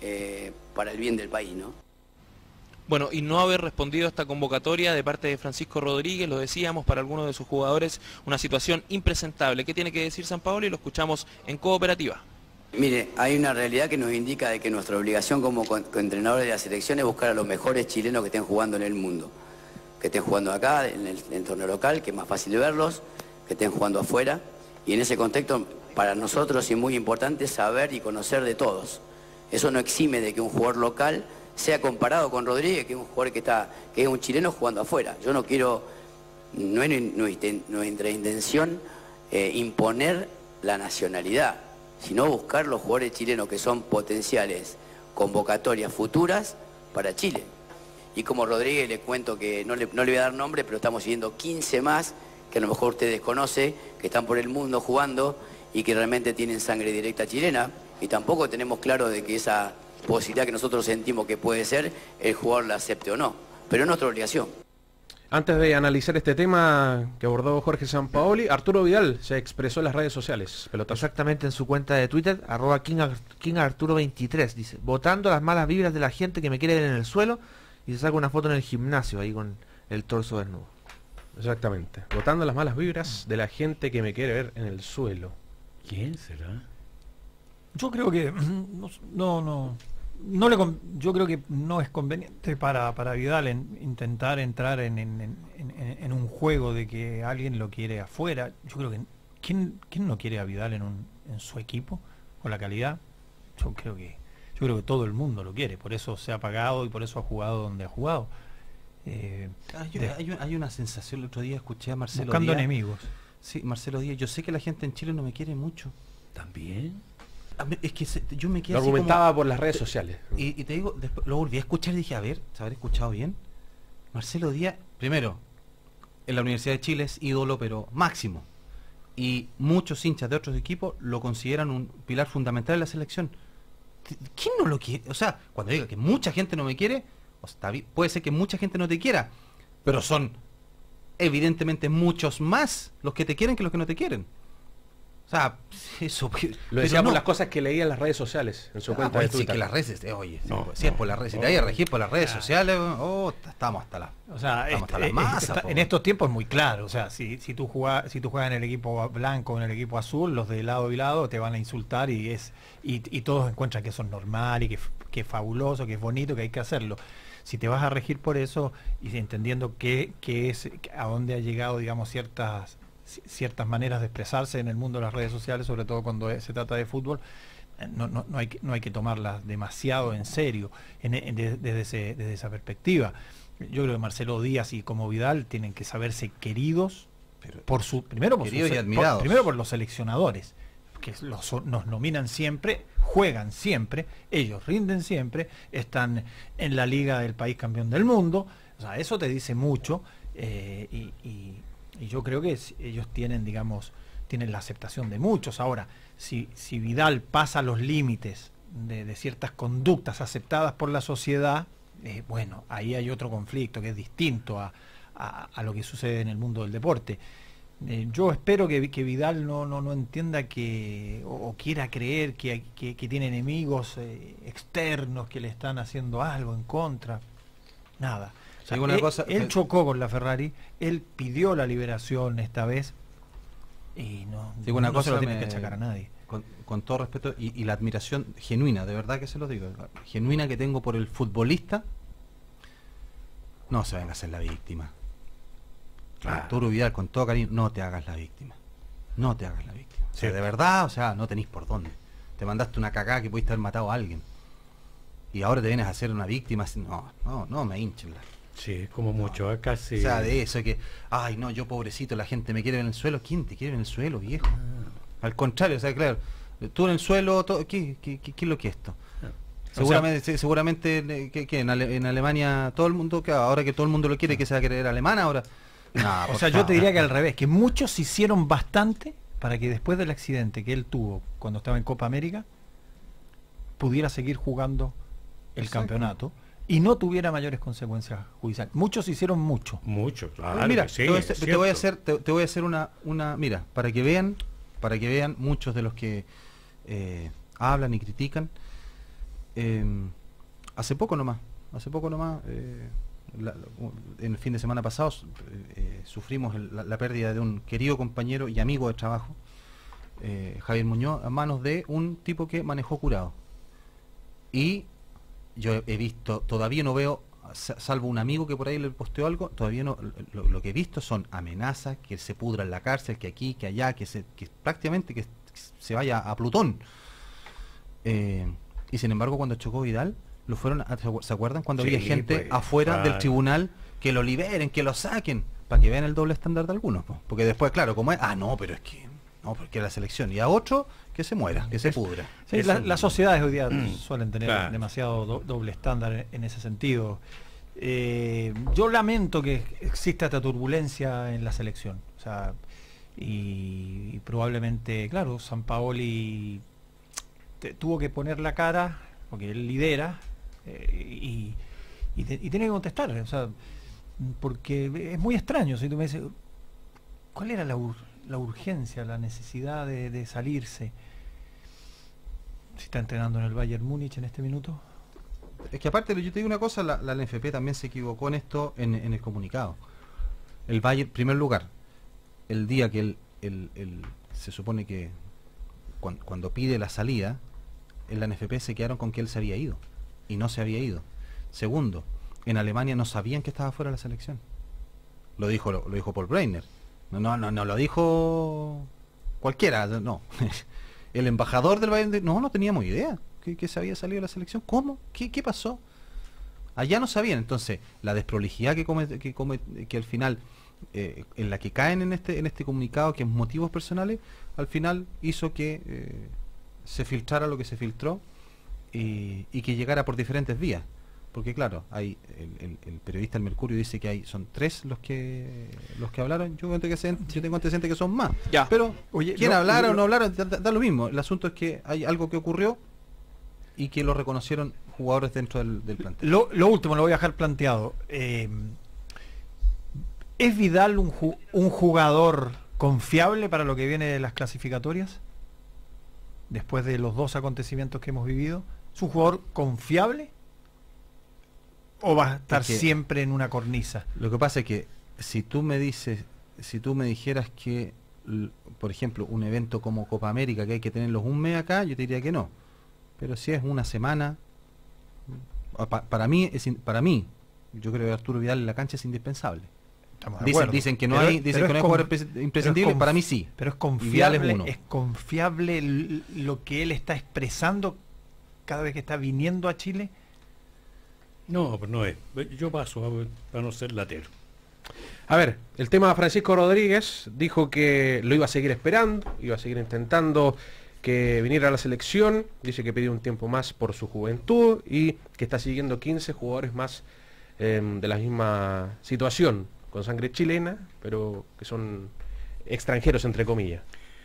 Speaker 9: para el bien del país, ¿no?
Speaker 2: Bueno, y no haber respondido a esta convocatoria de parte de Francisco Rodríguez, lo decíamos, para algunos de sus jugadores, una situación impresentable. ¿Qué tiene que decir Sampaoli? Lo escuchamos en Cooperativa.
Speaker 9: Mire, hay una realidad que nos indica de que nuestra obligación como entrenadores de la selección es buscar a los mejores chilenos que estén jugando en el mundo. Que estén jugando acá, en el torneo local, que es más fácil verlos, que estén jugando afuera. Y en ese contexto, para nosotros es muy importante saber y conocer de todos. Eso no exime de que un jugador local sea comparado con Rodríguez, que es un jugador que es un chileno jugando afuera. Yo no quiero, no es nuestra intención imponer la nacionalidad, sino buscar los jugadores chilenos que son potenciales convocatorias futuras para Chile. Y como Rodríguez le cuento que no le voy a dar nombre, pero estamos siguiendo 15 más que a lo mejor usted desconoce, que están por el mundo jugando y que realmente tienen sangre directa chilena. Y tampoco tenemos claro de que esa posibilidad que nosotros sentimos que puede ser, el jugador la acepte o no. Pero es nuestra obligación.
Speaker 1: Antes de analizar este tema que abordó Jorge Sampaoli, Arturo Vidal se expresó en las redes sociales. Pelotazo.
Speaker 8: Exactamente, en su cuenta de Twitter, @KingArturo23, dice, botando las malas vibras de la gente que me quiere ver en el suelo, y se saca una foto en el gimnasio ahí con el torso desnudo.
Speaker 1: Exactamente, botando las malas vibras de la gente que me quiere ver en el suelo.
Speaker 10: ¿Quién será?
Speaker 11: Yo creo que no Yo creo que no es conveniente para Vidal intentar entrar en un juego de que alguien lo quiere afuera. Yo creo que ¿quién no quiere a Vidal en su equipo con la calidad? Yo creo que todo el mundo lo quiere, por eso se ha pagado y por eso ha jugado donde ha jugado.
Speaker 7: Hay una sensación, el otro día escuché a Marcelo
Speaker 11: buscando
Speaker 7: Díaz.
Speaker 11: enemigos.
Speaker 7: Sí, Marcelo Díaz, yo sé que la gente en Chile no me quiere mucho.
Speaker 10: ¿También?
Speaker 7: Es que yo me quedé
Speaker 1: Lo
Speaker 7: así
Speaker 1: argumentaba
Speaker 7: como,
Speaker 1: por las redes sociales.
Speaker 7: y te digo, después lo volví a escuchar y dije, a ver, ¿se habrá escuchado bien? Marcelo Díaz, primero, en la Universidad de Chile es ídolo, pero máximo. Y muchos hinchas de otros equipos lo consideran un pilar fundamental de la selección. ¿Quién no lo quiere? O sea, cuando diga que mucha gente no me quiere, puede ser que mucha gente no te quiera, pero son evidentemente muchos más los que te quieren que los que no te quieren. O sea, eso...
Speaker 1: Lo decía por las cosas que leía en las redes sociales, en su cuenta de
Speaker 7: sí,
Speaker 1: Twitter.
Speaker 7: que las redes, oye,
Speaker 10: No,
Speaker 7: si es por las redes, si te hay a regir por las redes sociales, estamos hasta la...
Speaker 11: O sea,
Speaker 7: estamos hasta la masa,
Speaker 11: en estos tiempos es muy claro. O sea, si tú juegas en el equipo blanco o en el equipo azul, los de lado y lado te van a insultar y todos encuentran que eso es normal y que es fabuloso, que es bonito, que hay que hacerlo. Si te vas a regir por eso y entendiendo que es a dónde ha llegado, digamos, ciertas maneras de expresarse en el mundo de las redes sociales, sobre todo cuando se trata de fútbol, no hay que tomarlas demasiado en serio desde esa perspectiva. Yo creo que Marcelo Díaz y como Vidal tienen que saberse queridos primero por los seleccionadores, que nos nominan siempre, juegan siempre, ellos rinden siempre, están en la liga del país campeón del mundo. O sea, eso te dice mucho, y yo creo que ellos tienen la aceptación de muchos. Ahora, si Vidal pasa los límites de ciertas conductas aceptadas por la sociedad, bueno, ahí hay otro conflicto que es distinto a lo que sucede en el mundo del deporte. Yo espero que Vidal no entienda o quiera creer que tiene enemigos externos que le están haciendo algo en contra. Nada. O sea, él chocó con la Ferrari, él pidió la liberación esta vez y no se lo tiene que achacar a nadie.
Speaker 7: Con todo respeto y la admiración genuina, de verdad que se lo digo, genuina que tengo por el futbolista, no se venga a ser la víctima. Arturo Vidal, con todo cariño, no te hagas la víctima. No te hagas la víctima. O sea, de verdad, o sea, no tenéis por dónde. Te mandaste una cagada que pudiste haber matado a alguien. Y ahora te vienes a hacer una víctima. No me hinchen la...
Speaker 10: Sí, es como mucho, casi...
Speaker 7: O sea, de eso que, ay no, yo pobrecito, la gente me quiere en el suelo. ¿Quién te quiere en el suelo, viejo? Al contrario, o sea, claro, tú en el suelo, ¿qué es lo que es esto? Seguramente que en Alemania todo el mundo, que ahora que todo el mundo lo quiere, que se va a querer alemana ahora.
Speaker 11: O sea, yo te diría que al revés, que muchos hicieron bastante para que después del accidente que él tuvo cuando estaba en Copa América, pudiera seguir jugando el campeonato y no tuviera mayores consecuencias judiciales. Muchos hicieron mucho.
Speaker 10: Mucho, claro.
Speaker 7: Mira,
Speaker 10: sí,
Speaker 7: te voy a hacer una mira, para que vean muchos de los que hablan y critican. Hace poco nomás, en el fin de semana pasado sufrimos la pérdida de un querido compañero y amigo de trabajo, Javier Muñoz, a manos de un tipo que manejó curado. Y yo he visto, todavía no veo, salvo un amigo que por ahí le posteó algo, todavía no, lo que he visto son amenazas, que se pudra en la cárcel, que aquí, que allá, que prácticamente que se vaya a Plutón. Y sin embargo, cuando chocó Vidal, lo fueron, ¿se acuerdan? Cuando había gente afuera del tribunal, que lo liberen, que lo saquen, para que vean el doble estándar de algunos, porque después, claro, como es, pero es que no, porque la selección, y a otro que se muera, que se pudra.
Speaker 11: Sí, las sociedades hoy día suelen tener demasiado doble estándar en ese sentido. Yo lamento que exista esta turbulencia en la selección, o sea, y probablemente, claro, Sampaoli tuvo que poner la cara porque él lidera y tiene que contestar, o sea, porque es muy extraño. Si tú me dices, ¿cuál era la urgencia, la necesidad de salirse? Si está entrenando en el Bayern Múnich en este minuto.
Speaker 7: Es que aparte, yo te digo una cosa, la NFP también se equivocó en esto, en el comunicado. El Bayern, en primer lugar, el día que él se supone que cuando pide la salida, en la NFP se quedaron con que él se había ido. y no se había ido. Segundo, en Alemania no sabían que estaba fuera de la selección. Lo dijo Paul Breitner. No lo dijo cualquiera, no. El embajador del Bayern no teníamos idea que se había salido de la selección. ¿Cómo? ¿Qué pasó? Allá no sabían. Entonces, la desprolijidad que al final, en la que caen en este comunicado, que es motivos personales, al final hizo que se filtrara lo que se filtró y que llegara por diferentes vías. Porque claro, hay el periodista del Mercurio dice que son 3 los que hablaron. Yo tengo antecedentes que son más.
Speaker 2: Ya.
Speaker 7: Pero
Speaker 11: Oye,
Speaker 7: quién hablara o no hablara, da lo mismo. El asunto es que hay algo que ocurrió y que lo reconocieron jugadores dentro del plantel.
Speaker 11: Lo último lo voy a dejar planteado. ¿Es Vidal un jugador confiable para lo que viene de las clasificatorias? Después de los 2 acontecimientos que hemos vivido. ¿Es un jugador confiable? ¿O va a estar siempre en una cornisa?
Speaker 7: Lo que pasa es que si tú me dijeras que, por ejemplo, un evento como Copa América, que hay que tenerlos un mes acá, yo te diría que no. Pero si es una semana, para mí, yo creo que Arturo Vidal en la cancha es indispensable. Dicen que no hay jugadores imprescindibles, para mí sí.
Speaker 11: Pero es confiable lo que él está expresando cada vez que está viniendo a Chile.
Speaker 10: No, pero no es. Yo paso para no ser latero.
Speaker 1: A ver, el tema de Francisco Rodríguez dijo que lo iba a seguir esperando, iba a seguir intentando que viniera a la selección. Dice que pidió un tiempo más por su juventud y que está siguiendo 15 jugadores más de la misma situación, con sangre chilena, pero que son extranjeros, entre comillas.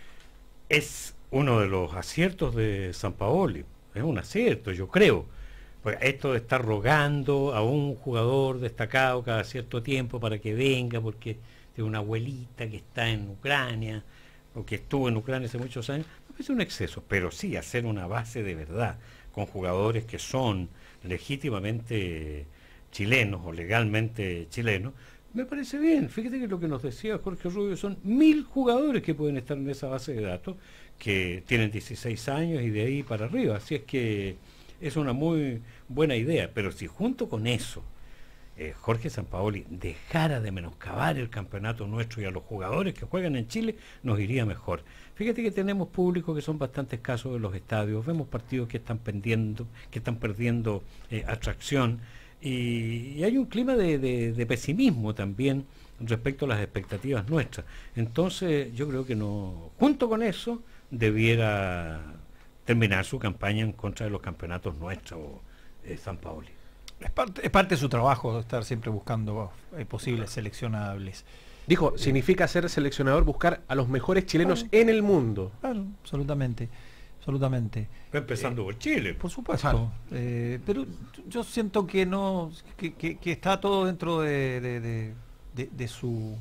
Speaker 10: Es uno de los aciertos de Sampaoli. Es un acierto, yo creo. Pues esto de estar rogando a un jugador destacado cada cierto tiempo para que venga, porque tiene una abuelita que está en Ucrania, o que estuvo en Ucrania hace muchos años, me parece un exceso, pero sí hacer una base de verdad, con jugadores que son legítimamente chilenos o legalmente chilenos, me parece bien. Fíjate que lo que nos decía Jorge Rubio, son 1000 jugadores que pueden estar en esa base de datos, que tienen 16 años y de ahí para arriba, así es que es una muy buena idea, pero si junto con eso Jorge Sampaoli dejara de menoscabar el campeonato nuestro y a los jugadores que juegan en Chile, nos iría mejor. Fíjate que tenemos públicos que son bastante escasos en los estadios, vemos partidos que están perdiendo atracción, y hay un clima de pesimismo también respecto a las expectativas nuestras. Entonces yo creo que no, junto con eso debiera terminar su campaña en contra de los campeonatos nuestros, Sampaoli.
Speaker 11: Es parte de su trabajo estar siempre buscando posibles seleccionables.
Speaker 1: Dijo, significa ser seleccionador, buscar a los mejores chilenos en el mundo.
Speaker 11: Claro, absolutamente.
Speaker 10: Empezando por Chile.
Speaker 11: Por supuesto. Pero yo siento que no, que está todo dentro de su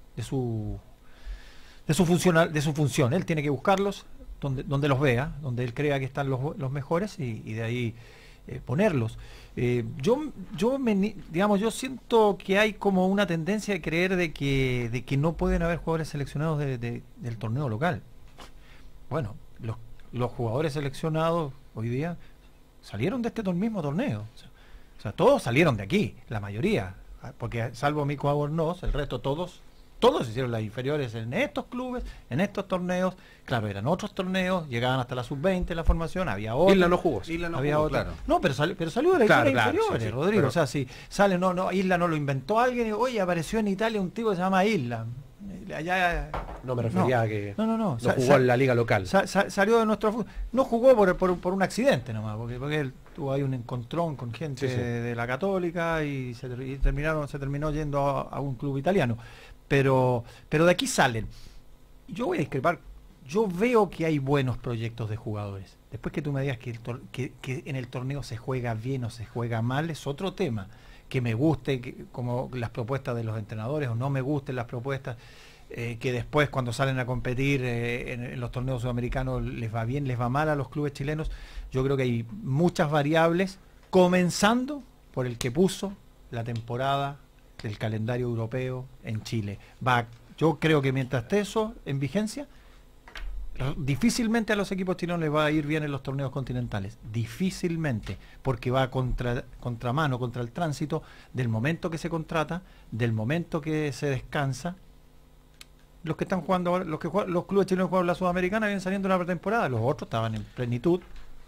Speaker 11: función. Él tiene que buscarlos donde los vea, donde él crea que están los mejores y de ahí ponerlos. Yo siento que hay como una tendencia de creer de que no pueden haber jugadores seleccionados del torneo local. Bueno, los jugadores seleccionados hoy día salieron de este mismo torneo. O sea, todos salieron de aquí, la mayoría, porque salvo Mico Albornoz, el resto todos hicieron las inferiores en estos clubes, en estos torneos. Claro, eran otros torneos, llegaban hasta la sub-20 la formación, había otro.
Speaker 1: Isla no jugó.
Speaker 11: Claro. No, pero salió de las inferiores, sí, Rodrigo. Pero, o sea, si sale, Isla no lo inventó alguien, y, oye, apareció en Italia un tipo que se llama Isla. Allá,
Speaker 1: no me refería a que
Speaker 11: no
Speaker 1: jugó en la liga local.
Speaker 11: Salió de nuestro fútbol. No jugó por un accidente nomás, porque él tuvo ahí un encontrón con gente de la Católica y se terminó yendo a un club italiano. Pero de aquí salen. Yo voy a discrepar. Yo veo que hay buenos proyectos de jugadores. Después que tú me digas que en el torneo se juega bien o se juega mal, es otro tema. Que me guste como las propuestas de los entrenadores o no me gusten las propuestas, que después cuando salen a competir en los torneos sudamericanos les va bien, les va mal a los clubes chilenos. Yo creo que hay muchas variables, comenzando por el que puso la temporada del calendario europeo en Chile. Yo creo que mientras esté eso en vigencia, difícilmente a los equipos chilenos les va a ir bien en los torneos continentales, difícilmente, porque va contramano, contra el tránsito del momento que se contrata, del momento que se descansa. Los que están jugando ahora, los clubes chilenos que juegan la Sudamericana vienen saliendo de una pretemporada, los otros estaban en plenitud,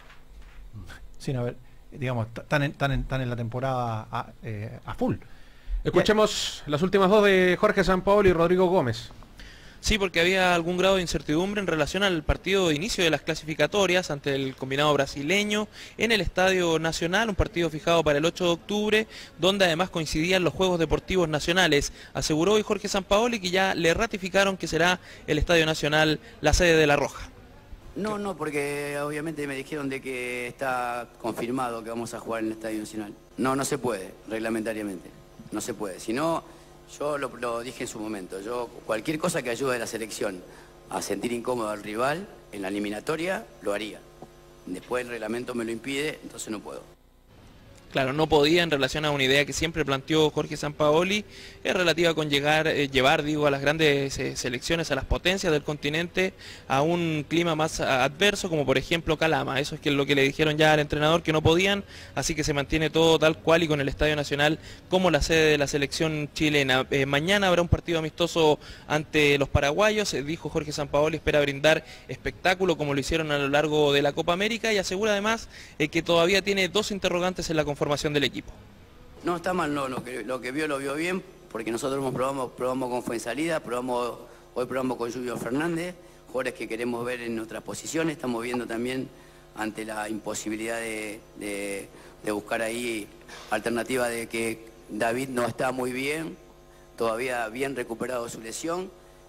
Speaker 11: sin haber, digamos, están en la temporada a full.
Speaker 1: Escuchemos las últimas dos de Jorge Sampaoli y Rodrigo Gómez.
Speaker 2: Sí, porque había algún grado de incertidumbre en relación al partido de inicio de las clasificatorias ante el combinado brasileño en el Estadio Nacional, un partido fijado para el 8 de octubre, donde además coincidían los Juegos Deportivos Nacionales. Aseguró hoy Jorge Sampaoli que ya le ratificaron que será el Estadio Nacional la sede de La Roja.
Speaker 9: No, porque obviamente me dijeron de que está confirmado que vamos a jugar en el Estadio Nacional. No se puede, reglamentariamente, no se puede. Si no... Yo lo dije en su momento, cualquier cosa que ayude a la selección a sentir incómodo al rival en la eliminatoria, lo haría. Después el reglamento me lo impide, entonces no puedo.
Speaker 2: Claro, no podía en relación a una idea que siempre planteó Jorge Sampaoli, es relativa con llevar a las grandes selecciones, a las potencias del continente, a un clima más adverso, como por ejemplo Calama. Eso es lo que le dijeron ya al entrenador, que no podían, así que se mantiene todo tal cual y con el Estadio Nacional como la sede de la selección chilena. Mañana habrá un partido amistoso ante los paraguayos, dijo Jorge Sampaoli, espera brindar espectáculo como lo hicieron a lo largo de la Copa América y asegura además que todavía tiene dos interrogantes en la conformación del equipo.
Speaker 9: No, está mal, no, lo que vio lo vio bien, porque nosotros probamos con Fuensalida, hoy probamos con Julio Fernández, jugadores que queremos ver en otras posiciones, estamos viendo también ante la imposibilidad de buscar ahí alternativa de que David no está muy bien, todavía bien recuperado de su lesión,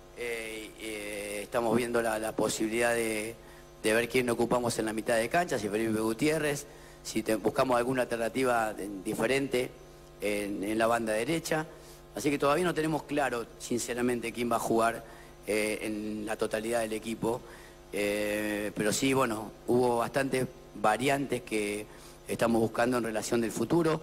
Speaker 9: estamos viendo la posibilidad de ver quién ocupamos en la mitad de cancha, si Felipe Gutiérrez, si buscamos alguna alternativa diferente en la banda derecha. Así que todavía no tenemos claro, sinceramente, quién va a jugar en la totalidad del equipo. Pero sí, bueno, hubo bastantes variantes que estamos buscando en relación del futuro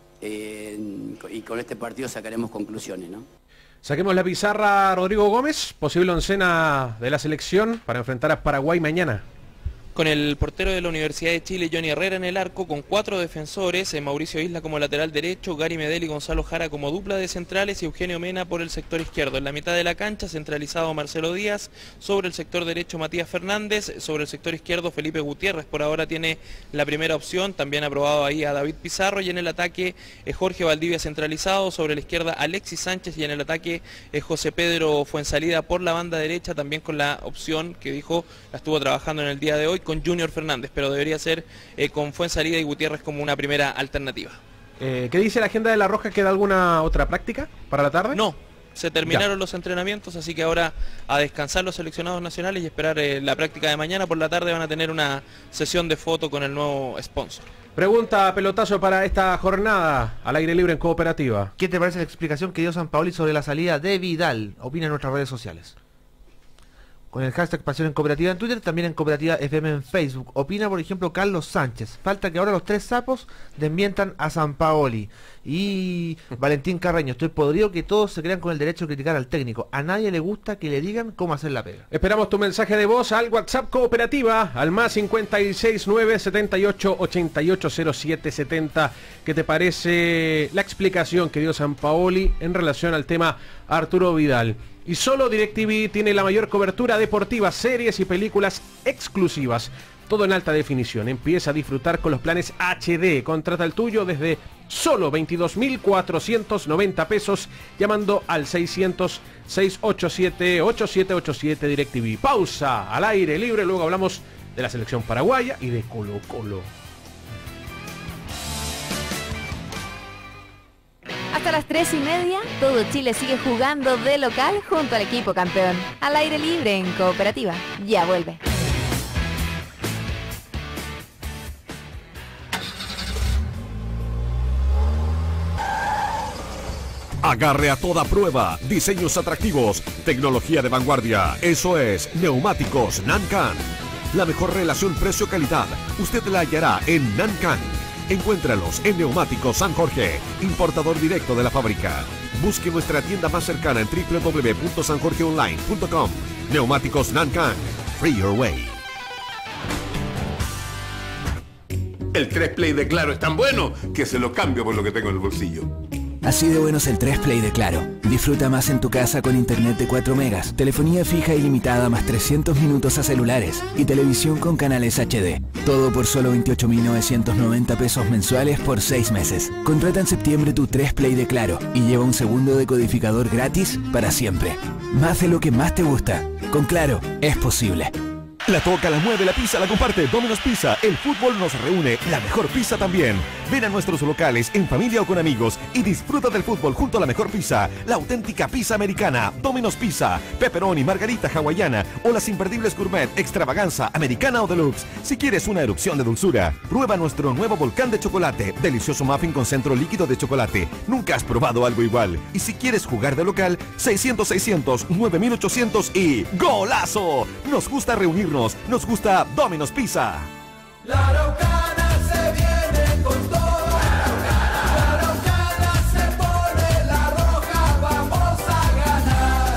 Speaker 9: y con este partido sacaremos conclusiones, ¿no?
Speaker 1: Saquemos la pizarra, Rodrigo Gómez, posible oncena de la selección para enfrentar a Paraguay mañana.
Speaker 2: Con el portero de la Universidad de Chile, Johnny Herrera, en el arco, con 4 defensores, Mauricio Isla como lateral derecho, Gary Medel y Gonzalo Jara como dupla de centrales y Eugenio Mena por el sector izquierdo. En la mitad de la cancha, centralizado Marcelo Díaz, sobre el sector derecho Matías Fernández, sobre el sector izquierdo Felipe Gutiérrez, por ahora tiene la primera opción, también aprobado ahí a David Pizarro, y en el ataque Jorge Valdivia centralizado, sobre la izquierda Alexis Sánchez, y en el ataque José Pedro Fuensalida por la banda derecha, también con la opción que dijo, la estuvo trabajando en el día de hoy, con Junior Fernández, pero debería ser con Fuensalida y Gutiérrez como una primera alternativa.
Speaker 1: ¿Qué dice la agenda de La Roja? ¿Queda alguna otra práctica para la tarde?
Speaker 2: No, se terminaron los entrenamientos, así que ahora a descansar los seleccionados nacionales y esperar la práctica de mañana. Por la tarde van a tener una sesión de foto con el nuevo sponsor.
Speaker 1: Pregunta pelotazo para esta jornada al aire libre en Cooperativa.
Speaker 8: ¿Qué te parece la explicación que dio Sampaoli sobre la salida de Vidal? Opina en nuestras redes sociales. Con el hashtag Pasión en Cooperativa en Twitter, también en Cooperativa FM en Facebook. Opina, por ejemplo, Carlos Sánchez. Falta que ahora los 3 sapos desmientan a Sampaoli. Y Valentín Carreño, estoy podrido que todos se crean con el derecho de criticar al técnico. A nadie le gusta que le digan cómo hacer la pega.
Speaker 1: Esperamos tu mensaje de voz al WhatsApp Cooperativa, al más 569 78 88 07 70. ¿Qué te parece la explicación que dio Sampaoli en relación al tema Arturo Vidal? Y solo DirecTV tiene la mayor cobertura deportiva, series y películas exclusivas. Todo en alta definición. Empieza a disfrutar con los planes HD. Contrata el tuyo desde solo 22.490 pesos llamando al 600-687-8787 DirecTV. Pausa al aire libre. Luego hablamos de la selección paraguaya y de Colo Colo.
Speaker 12: Hasta las 3:30, todo Chile sigue jugando de local junto al equipo campeón. Al aire libre en Cooperativa. Ya vuelve.
Speaker 13: Agarre a toda prueba, diseños atractivos, tecnología de vanguardia. Eso es Neumáticos Nancan. La mejor relación precio-calidad usted la hallará en Nancan. Encuéntralos en Neumáticos San Jorge, importador directo de la fábrica. Busque nuestra tienda más cercana en www.sanjorgeonline.com. Neumáticos Nancan. free your way.
Speaker 14: El 3 Play de Claro es tan bueno que se lo cambio por lo que tengo en el bolsillo.
Speaker 15: Así de bueno es el 3 Play de Claro. Disfruta más en tu casa con internet de 4 megas, telefonía fija ilimitada más 300 minutos a celulares y televisión con canales HD. Todo por solo 28.990 pesos mensuales por 6 meses. Contrata en septiembre tu 3 Play de Claro y lleva un segundo decodificador gratis para siempre. Más de lo que más te gusta. Con Claro, es posible.
Speaker 13: La toca, la mueve, la pisa, la comparte. Domino's Pizza, el fútbol nos reúne, la mejor pizza también. Ven a nuestros locales, en familia o con amigos, y disfruta del fútbol junto a la mejor pizza. La auténtica pizza americana, Domino's Pizza, pepperoni, margarita hawaiana o las imperdibles gourmet, extravaganza, americana o deluxe. Si quieres una erupción de dulzura, prueba nuestro nuevo volcán de chocolate, delicioso muffin con centro líquido de chocolate. Nunca has probado algo igual. Y si quieres jugar de local, 600-600, 9800 y ¡golazo! Nos gusta reunirnos. Nos gusta Domino's Pizza.
Speaker 16: La Araucana se viene con todo. La Araucana se pone la roja. Vamos a ganar.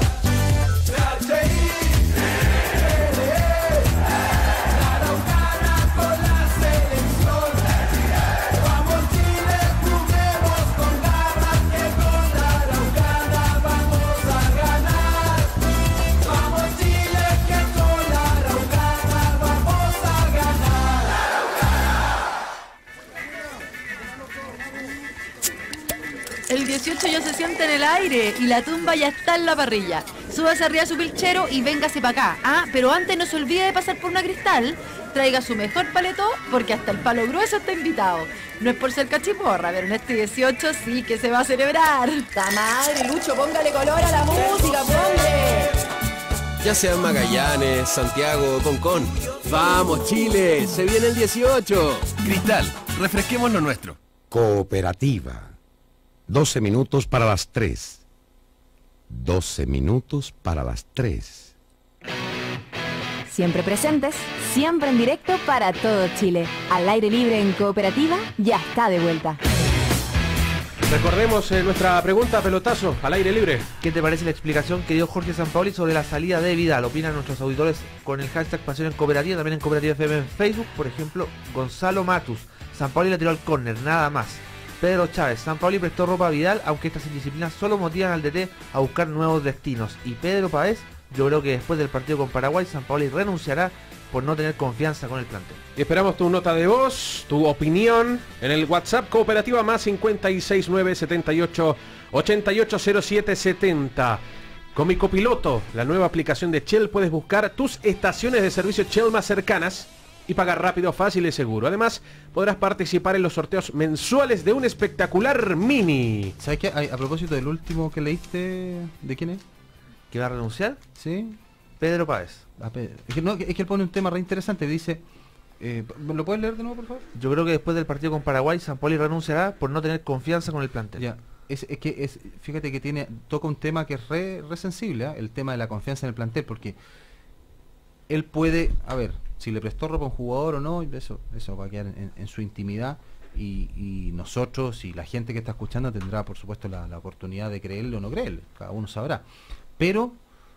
Speaker 16: La Araucana con la selección. Vamos Chile, juguemos con garras, que con la Araucana vamos a ganar. Vamos Chile, que con la Araucana vamos a ganar.
Speaker 17: El 18 ya se siente en el aire y la tumba ya está en la parrilla. Súbase arriba a su pilchero y véngase para acá. Ah, pero antes no se olvide de pasar por una Cristal. Traiga su mejor paletó porque hasta el palo grueso está invitado. No es por ser cachiporra, pero en este 18 sí que se va a celebrar.
Speaker 18: ¡Ta madre, Lucho, póngale color a la música, hombre!
Speaker 19: Ya sea en Magallanes, Santiago o Concón. ¡Vamos, Chile! ¡Se viene el 18!
Speaker 20: Cristal, refresquemos lo nuestro.
Speaker 21: Cooperativa. 12 minutos para las 3. 12 minutos para las 3.
Speaker 12: Siempre presentes, siempre en directo para todo Chile. Al aire libre en Cooperativa ya está de vuelta.
Speaker 1: Recordemos nuestra pregunta, pelotazo, al aire libre.
Speaker 8: ¿Qué te parece la explicación que dio Jorge Sampaoli sobre la salida de Vidal? Opinan nuestros auditores con el hashtag Pasión en Cooperativa, también en Cooperativa FM en Facebook. Por ejemplo, Gonzalo Matus. Sampaoli le tiró al córner, nada más. Pedro Chávez, Sampaoli prestó ropa a Vidal, aunque estas indisciplinas solo motivan al DT a buscar nuevos destinos. Y Pedro Páez, yo creo que después del partido con Paraguay, Sampaoli renunciará por no tener confianza con el plantel.
Speaker 1: Y esperamos tu nota de voz, tu opinión en el WhatsApp Cooperativa más 569 78 88 07 70. Con mi copiloto, la nueva aplicación de Shell, puedes buscar tus estaciones de servicio Shell más cercanas y pagar rápido, fácil y seguro. Además, podrás participar en los sorteos mensuales de un espectacular Mini.
Speaker 7: ¿Sabes qué? A propósito del último que leíste, ¿de quién es?
Speaker 8: ¿Que va a renunciar?
Speaker 7: Sí.
Speaker 8: Pedro Páez.
Speaker 7: Es que él pone un tema re interesante, dice... ¿lo puedes leer de nuevo, por favor?
Speaker 8: Yo creo que después del partido con Paraguay, Sampaoli renunciará por no tener confianza con el plantel.
Speaker 7: Ya. Fíjate que toca un tema que es re sensible, ¿eh? El tema de la confianza en el plantel, porque él puede, a ver, si le prestó ropa a un jugador o no, eso va a quedar en su intimidad, y nosotros y la gente que está escuchando tendrá, por supuesto, la oportunidad de creerle o no creerle, cada uno sabrá. Pero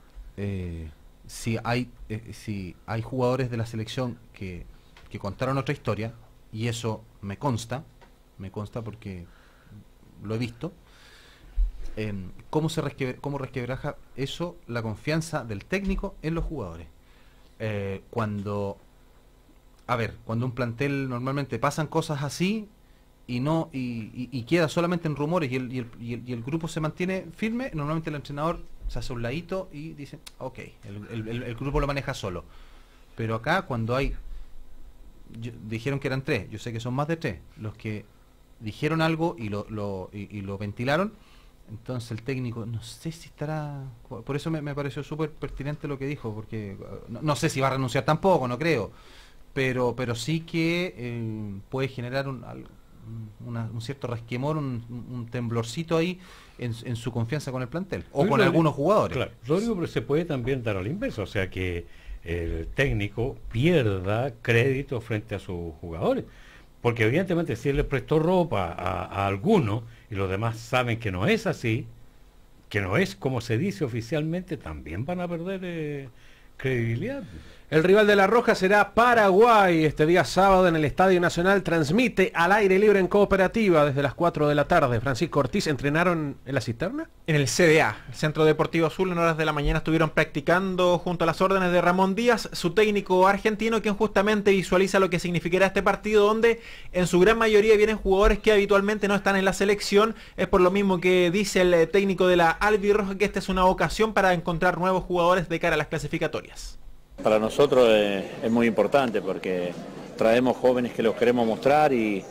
Speaker 7: si hay jugadores de la selección que contaron otra historia, y eso me consta porque lo he visto, cómo resquebraja eso la confianza del técnico en los jugadores. Cuando un plantel normalmente pasan cosas así y queda solamente en rumores y el grupo se mantiene firme, normalmente el entrenador se hace un ladito y dice, ok, el grupo lo maneja solo. Pero acá cuando dijeron que eran 3, yo sé que son más de 3 los que dijeron algo y lo ventilaron. Entonces el técnico, no sé si estará... Por eso me pareció súper pertinente lo que dijo, porque no sé si va a renunciar tampoco, no creo. Pero sí que puede generar un cierto resquemor, un temblorcito ahí en su confianza con el plantel, o con algunos jugadores.
Speaker 10: Claro, Rodrigo, pero se puede también dar al inverso, o sea que el técnico pierda crédito frente a sus jugadores. Porque evidentemente si él le prestó ropa a alguno y los demás saben que no es así, que no es como se dice oficialmente, también van a perder credibilidad.
Speaker 1: El rival de La Roja será Paraguay este día sábado en el Estadio Nacional. Transmite al aire libre en Cooperativa desde las 4 de la tarde. Francisco Ortiz, ¿entrenaron en la cisterna?
Speaker 11: En el CDA, el Centro Deportivo Azul, en horas de la mañana estuvieron practicando junto a las órdenes de Ramón Díaz, su técnico argentino, quien justamente visualiza lo que significará este partido, donde en su gran mayoría vienen jugadores que habitualmente no están en la selección. Es por lo mismo que dice el técnico de la Albirroja que esta es una ocasión para encontrar nuevos jugadores de cara a las clasificatorias.
Speaker 3: Para nosotros es muy importante porque traemos jóvenes que los queremos mostrar y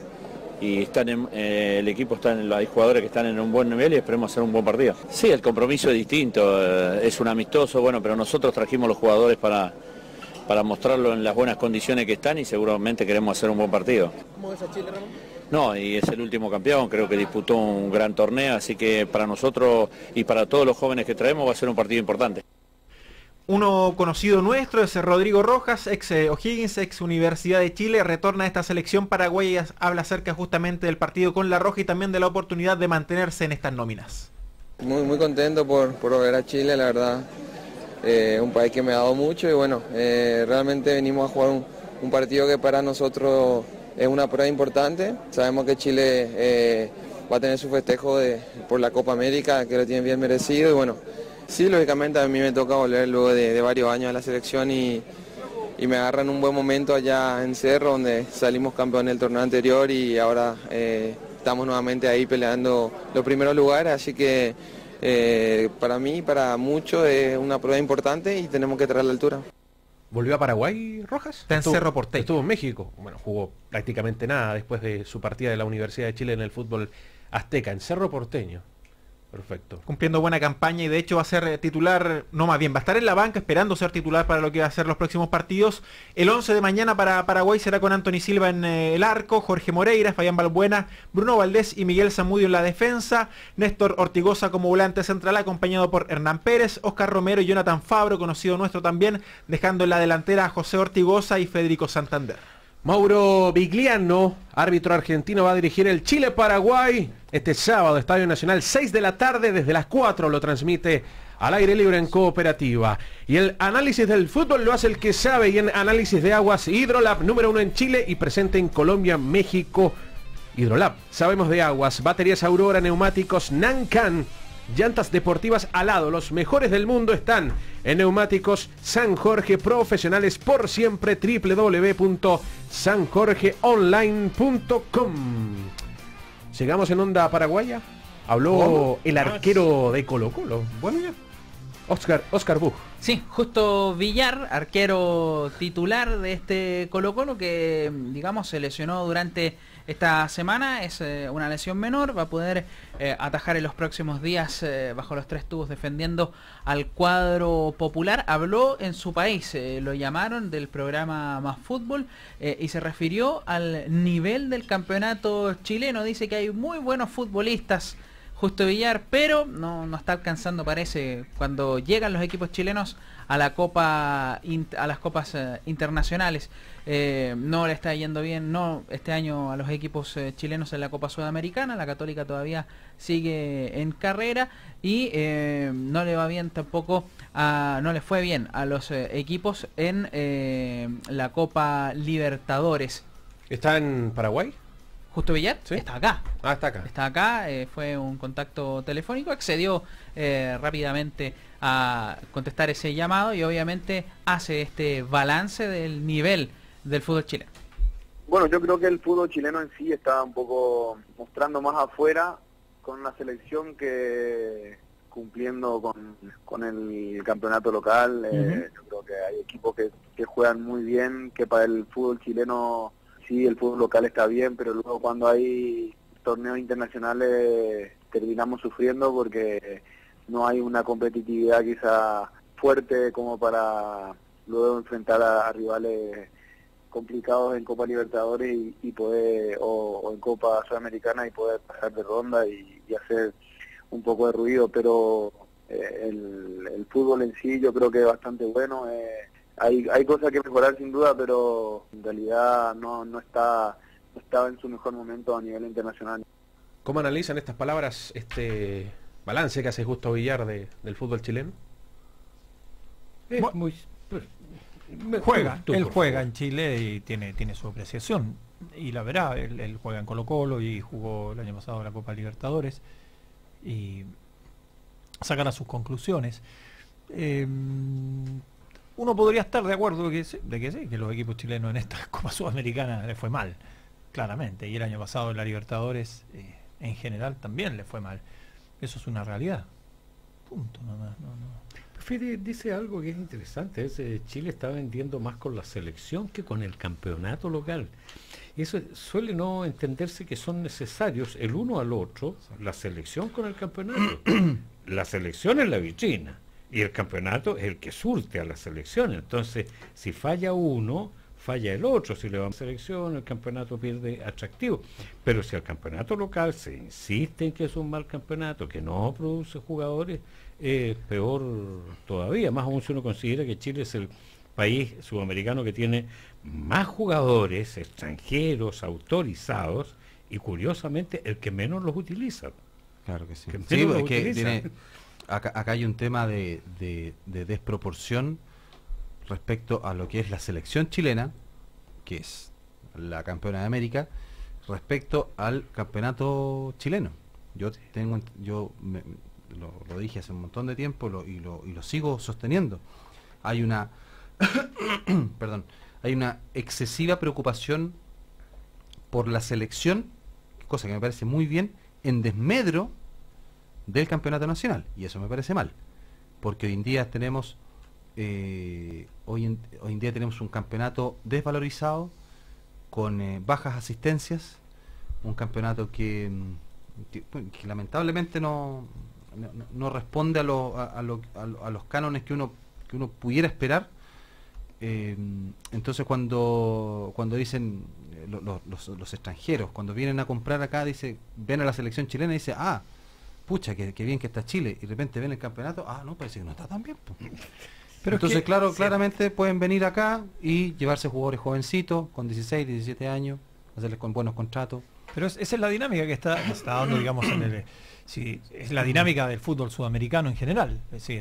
Speaker 3: están el equipo hay jugadores que están en un buen nivel y esperemos hacer un buen partido. Sí, el compromiso es distinto, es un amistoso, bueno, pero nosotros trajimos los jugadores para mostrarlo en las buenas condiciones que están y seguramente queremos hacer un buen partido.
Speaker 6: ¿Cómo ves a Chile, Ramón?
Speaker 3: No, y es el último campeón, creo que disputó un gran torneo, así que para nosotros y para todos los jóvenes que traemos va a ser un partido importante.
Speaker 11: Uno conocido nuestro es Rodrigo Rojas, ex O'Higgins, ex Universidad de Chile, retorna a esta selección paraguaya, habla acerca justamente del partido con La Roja y también de la oportunidad de mantenerse en estas nóminas.
Speaker 22: Muy contento por volver a Chile, la verdad, un país que me ha dado mucho y bueno, realmente venimos a jugar un partido que para nosotros es una prueba importante. Sabemos que Chile va a tener su festejo por la Copa América, que lo tiene bien merecido y bueno, sí, lógicamente a mí me toca volver luego de varios años a la selección y me agarran un buen momento allá en Cerro, donde salimos campeones del torneo anterior y ahora estamos nuevamente ahí peleando los primeros lugares, así que para mí, para muchos es una prueba importante y tenemos que traer la altura.
Speaker 1: ¿Volvió a Paraguay, Rojas?
Speaker 11: Está en Cerro Porteño.
Speaker 1: Estuvo en México. Bueno, jugó prácticamente nada después de su partida de la Universidad de Chile en el fútbol azteca, en Cerro Porteño. Perfecto.
Speaker 11: Cumpliendo buena campaña y de hecho va a ser titular, no más bien, va a estar en la banca esperando ser titular para lo que va a ser los próximos partidos. El 11 de mañana para Paraguay será con Anthony Silva en el arco, Jorge Moreira, Fabián Balbuena, Bruno Valdés y Miguel Zamudio en la defensa, Néstor Ortigoza como volante central acompañado por Hernán Pérez, Oscar Romero y Jonathan Fabro, conocido nuestro también, dejando en la delantera a José Ortigoza y Federico Santander.
Speaker 1: Mauro Vigliano, árbitro argentino, va a dirigir el Chile-Paraguay este sábado, Estadio Nacional, 6 de la tarde, desde las 4 lo transmite al aire libre en Cooperativa. Y el análisis del fútbol lo hace el que sabe y en análisis de aguas Hidrolab, número 1 en Chile y presente en Colombia, México. Hidrolab, sabemos de aguas, baterías Aurora, neumáticos Nancan, llantas deportivas Alado, los mejores del mundo están en Neumáticos San Jorge, profesionales por siempre, www.sanjorgeonline.com. Llegamos en onda paraguaya. Habló el arquero de Colo Colo. Bueno ya. Oscar Buch.
Speaker 4: Sí, Justo Villar, arquero titular de este Colo Colo que, digamos, se lesionó durante esta semana. Es una lesión menor, va a poder atajar en los próximos días bajo los tres tubos defendiendo al cuadro popular. Habló en su país, lo llamaron del programa Más Fútbol y se refirió al nivel del campeonato chileno. Dice que hay muy buenos futbolistas, Justo Villar, pero no está alcanzando, parece, cuando llegan los equipos chilenos a la a las copas internacionales. No le está yendo bien este año a los equipos chilenos en la Copa Sudamericana. La Católica todavía sigue en carrera y no le va bien tampoco, no le fue bien a los equipos en la Copa Libertadores.
Speaker 1: ¿Está en Paraguay?
Speaker 4: Justo Villar, ¿sí? Está acá.
Speaker 1: Ah, está acá.
Speaker 4: Está acá, fue un contacto telefónico, accedió rápidamente a contestar ese llamado y obviamente hace este balance del nivel del fútbol chileno.
Speaker 23: Bueno, yo creo que el fútbol chileno en sí está un poco mostrando más afuera con la selección que cumpliendo con el campeonato local. Yo creo que hay equipos que juegan muy bien, que para el fútbol chileno sí, el fútbol local está bien, pero luego cuando hay torneos internacionales terminamos sufriendo porque no hay una competitividad quizá fuerte como para luego enfrentar a rivales complicados en Copa Libertadores y poder, o en Copa Sudamericana y poder pasar de ronda y hacer un poco de ruido, pero el fútbol en sí yo creo que es bastante bueno. Hay cosas que mejorar sin duda, pero en realidad no estaba en su mejor momento a nivel internacional.
Speaker 1: ¿Cómo analizan estas palabras, este balance que hace Justo Villar del fútbol chileno?
Speaker 11: Él juega en Chile y tiene su apreciación. Y la verá, él juega en Colo-Colo y jugó el año pasado la Copa Libertadores. Y sacará sus conclusiones. Uno podría estar de acuerdo de que sí, que los equipos chilenos en esta Copa Sudamericana les fue mal, claramente. Y el año pasado en la Libertadores, en general, también le fue mal. Eso es una realidad. Punto, no.
Speaker 10: Fede dice algo que es interesante, Chile está vendiendo más con la selección que con el campeonato local. Eso suele no entenderse que son necesarios el uno al otro, la selección con el campeonato. La selección es la vitrina y el campeonato es el que surte a la selección. Entonces, si falla uno, falla el otro. Si le va a la selección, el campeonato pierde atractivo. Pero si al campeonato local se insiste en que es un mal campeonato, que no produce jugadores, peor todavía. Más aún si uno considera que Chile es el país sudamericano que tiene más jugadores extranjeros autorizados y curiosamente el que menos los utiliza.
Speaker 7: Claro que sí. Sí, es que acá hay un tema de desproporción respecto a lo que es la selección chilena, que es la campeona de América, respecto al campeonato chileno. Lo dije hace un montón de tiempo y lo sigo sosteniendo. Hay una perdón, hay una excesiva preocupación por la selección, cosa que me parece muy bien, en desmedro del campeonato nacional, y eso me parece mal, porque hoy en día tenemos hoy en día tenemos un campeonato desvalorizado, con bajas asistencias, un campeonato que lamentablemente no responde a los cánones que uno pudiera esperar. Entonces cuando dicen los extranjeros, cuando vienen a comprar acá, ven a la selección chilena y dicen, pucha, que bien que está Chile, y de repente ven el campeonato, no, parece que no está tan bien. Pero entonces, claramente pueden venir acá y llevarse jugadores jovencitos, con 16, 17 años, hacerles con buenos contratos.
Speaker 11: Pero esa es la dinámica que está dando, digamos, es la dinámica del fútbol sudamericano en general. Es decir,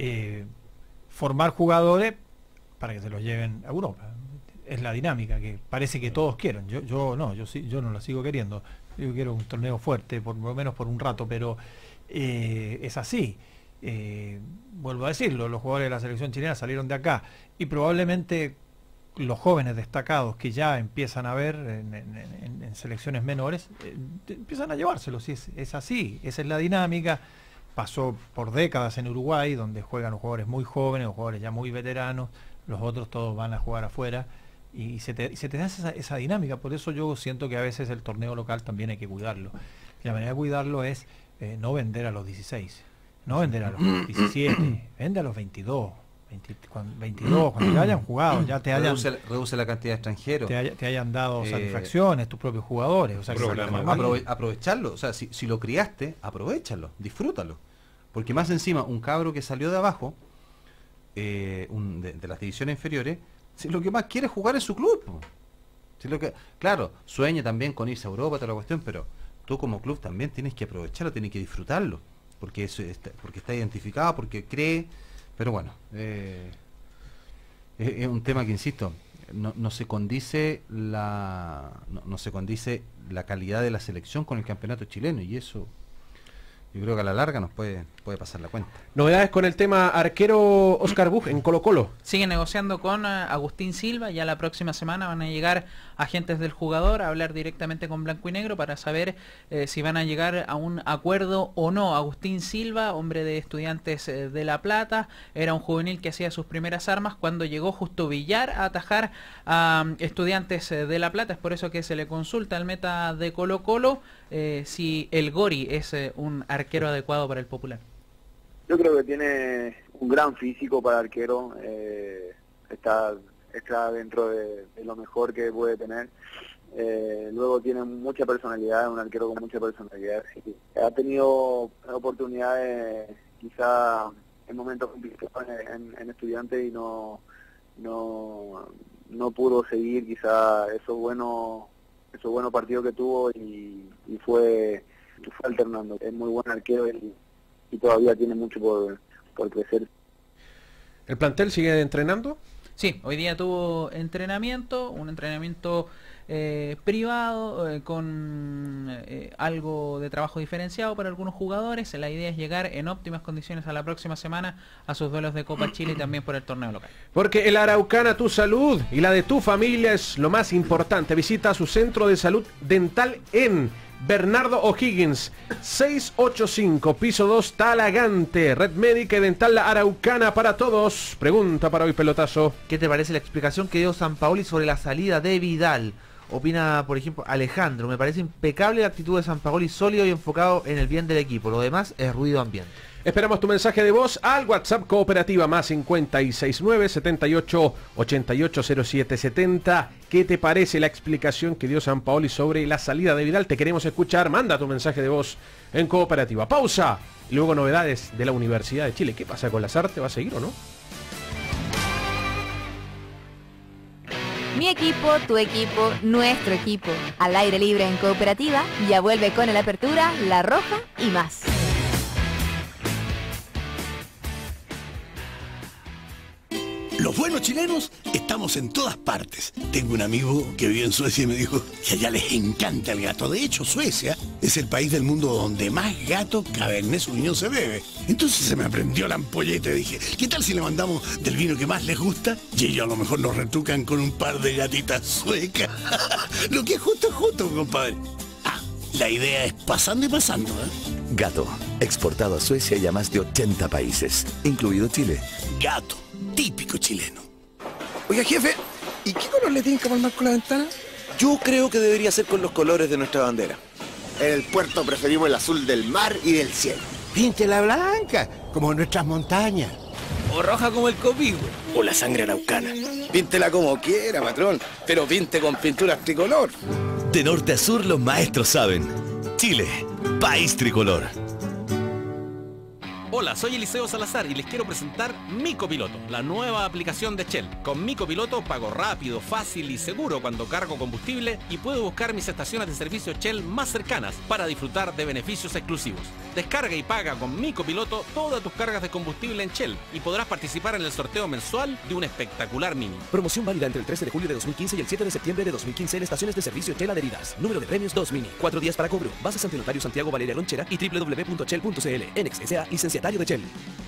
Speaker 11: formar jugadores para que se los lleven a Europa. Es la dinámica que parece que todos quieren. Yo no la sigo queriendo. Yo quiero un torneo fuerte, por lo menos por un rato, pero es así. Vuelvo a decirlo, los jugadores de la selección chilena salieron de acá y probablemente los jóvenes destacados que ya empiezan a ver en selecciones menores empiezan a llevárselos. Es así, esa es la dinámica. Pasó por décadas en Uruguay, donde juegan los jugadores muy jóvenes, los jugadores ya muy veteranos, los otros todos van a jugar afuera y se te da esa dinámica. Por eso yo siento que a veces el torneo local también hay que cuidarlo. La manera de cuidarlo es no vender a los 16, no vender a los 17, vende a los 22, cuando ya hayan jugado, ya te hayan
Speaker 7: reduce la cantidad de extranjeros,
Speaker 11: te hayan dado satisfacciones tus propios jugadores, o sea,
Speaker 7: aprovecharlo, o sea, si lo criaste, aprovéchalo, disfrútalo, porque más encima un cabro que salió de abajo, de las divisiones inferiores, si lo que más quiere es jugar en su club, claro, sueña también con irse a Europa, toda la cuestión, pero tú como club también tienes que aprovecharlo, tienes que disfrutarlo, porque está identificado, porque cree. Pero bueno, es un tema que, insisto, no se condice la calidad de la selección con el campeonato chileno, y eso yo creo que a la larga nos puede pasar la cuenta.
Speaker 1: Novedades con el tema arquero Oscar Buch en Colo-Colo.
Speaker 4: Siguen negociando con Agustín Silva. Ya la próxima semana van a llegar agentes del jugador a hablar directamente con Blanco y Negro para saber si van a llegar a un acuerdo o no. Agustín Silva, hombre de Estudiantes de La Plata, era un juvenil que hacía sus primeras armas cuando llegó Justo Villar a atajar a Estudiantes de La Plata. Es por eso que se le consulta al meta de Colo-Colo si el Gori es un arquero adecuado para el Popular.
Speaker 23: Yo creo que tiene un gran físico para arquero, está dentro de lo mejor que puede tener. Luego tiene mucha personalidad, un arquero con mucha personalidad. Sí. Ha tenido oportunidades quizá en momentos complicados en Estudiantes y no pudo seguir quizá esos buenos partidos que tuvo y fue alternando. Es muy buen arquero y todavía tiene mucho por crecer.
Speaker 1: ¿El plantel sigue entrenando?
Speaker 4: Sí, hoy día tuvo entrenamiento, un entrenamiento privado con algo de trabajo diferenciado para algunos jugadores. La idea es llegar en óptimas condiciones a la próxima semana a sus duelos de Copa Chile y también por el torneo local.
Speaker 1: Porque en la Araucana tu salud y la de tu familia es lo más importante. Visita su centro de salud dental en Bernardo O'Higgins 685, piso 2, Talagante. Red Médica y Dental La Araucana para todos. Pregunta para hoy, pelotazo.
Speaker 8: ¿Qué te parece la explicación que dio Sampaoli sobre la salida de Vidal? Opina, por ejemplo, Alejandro: me parece impecable la actitud de Sampaoli, sólido y enfocado en el bien del equipo. Lo demás es ruido ambiente.
Speaker 1: Esperamos tu mensaje de voz al WhatsApp Cooperativa más 569 78 88 0770. ¿Qué te parece la explicación que dio Sampaoli sobre la salida de Vidal? Te queremos escuchar. Manda tu mensaje de voz en Cooperativa. Pausa. Y luego novedades de la Universidad de Chile. ¿Qué pasa con Lasarte? ¿Va a seguir o no?
Speaker 12: Mi equipo, tu equipo, nuestro equipo. Al aire libre en Cooperativa. Ya vuelve con el Apertura, La Roja y más.
Speaker 2: Los buenos chilenos estamos en todas partes. Tengo un amigo que vive en Suecia y me dijo que allá les encanta el gato. De hecho, Suecia es el país del mundo donde más gato Cabernet Sauvignon se bebe. Entonces se me prendió la ampolleta y dije, ¿qué tal si le mandamos del vino que más les gusta? Y ellos a lo mejor nos retrucan con un par de gatitas suecas. Lo que es justo, compadre. Ah, la idea es pasando y pasando, ¿eh?
Speaker 5: Gato, exportado a Suecia y a más de 80 países, incluido Chile.
Speaker 2: Gato, típico chileno.
Speaker 9: Oiga, jefe, ¿y qué color le tienen que palmar con la ventana? Yo creo que debería ser con los colores de nuestra bandera.
Speaker 24: En el puerto preferimos el azul del mar y del cielo.
Speaker 25: Píntela blanca, como nuestras montañas.
Speaker 9: O roja como el Copigo. O la sangre araucana. Píntela como quiera, patrón, pero pinte con pinturas tricolor.
Speaker 5: De norte a sur los maestros saben. Chile, país tricolor.
Speaker 26: Hola, soy Eliseo Salazar y les quiero presentar Mi Copiloto, la nueva aplicación de Shell. Con Mi Copiloto pago rápido, fácil y seguro cuando cargo combustible y puedo buscar mis estaciones de servicio Shell más cercanas para disfrutar de beneficios exclusivos. Descarga y paga con Mi Copiloto todas tus cargas de combustible en Shell y podrás participar en el sorteo mensual de un espectacular Mini.
Speaker 6: Promoción válida entre el 13 de julio de 2015 y el 7 de septiembre de 2015 en estaciones de servicio Shell adheridas. Número de premios 2 Mini. 4 días para cobro. Bases ante notario Santiago Valeria Lonchera y www.shell.cl. Enex S.A. licenciatario de Shell.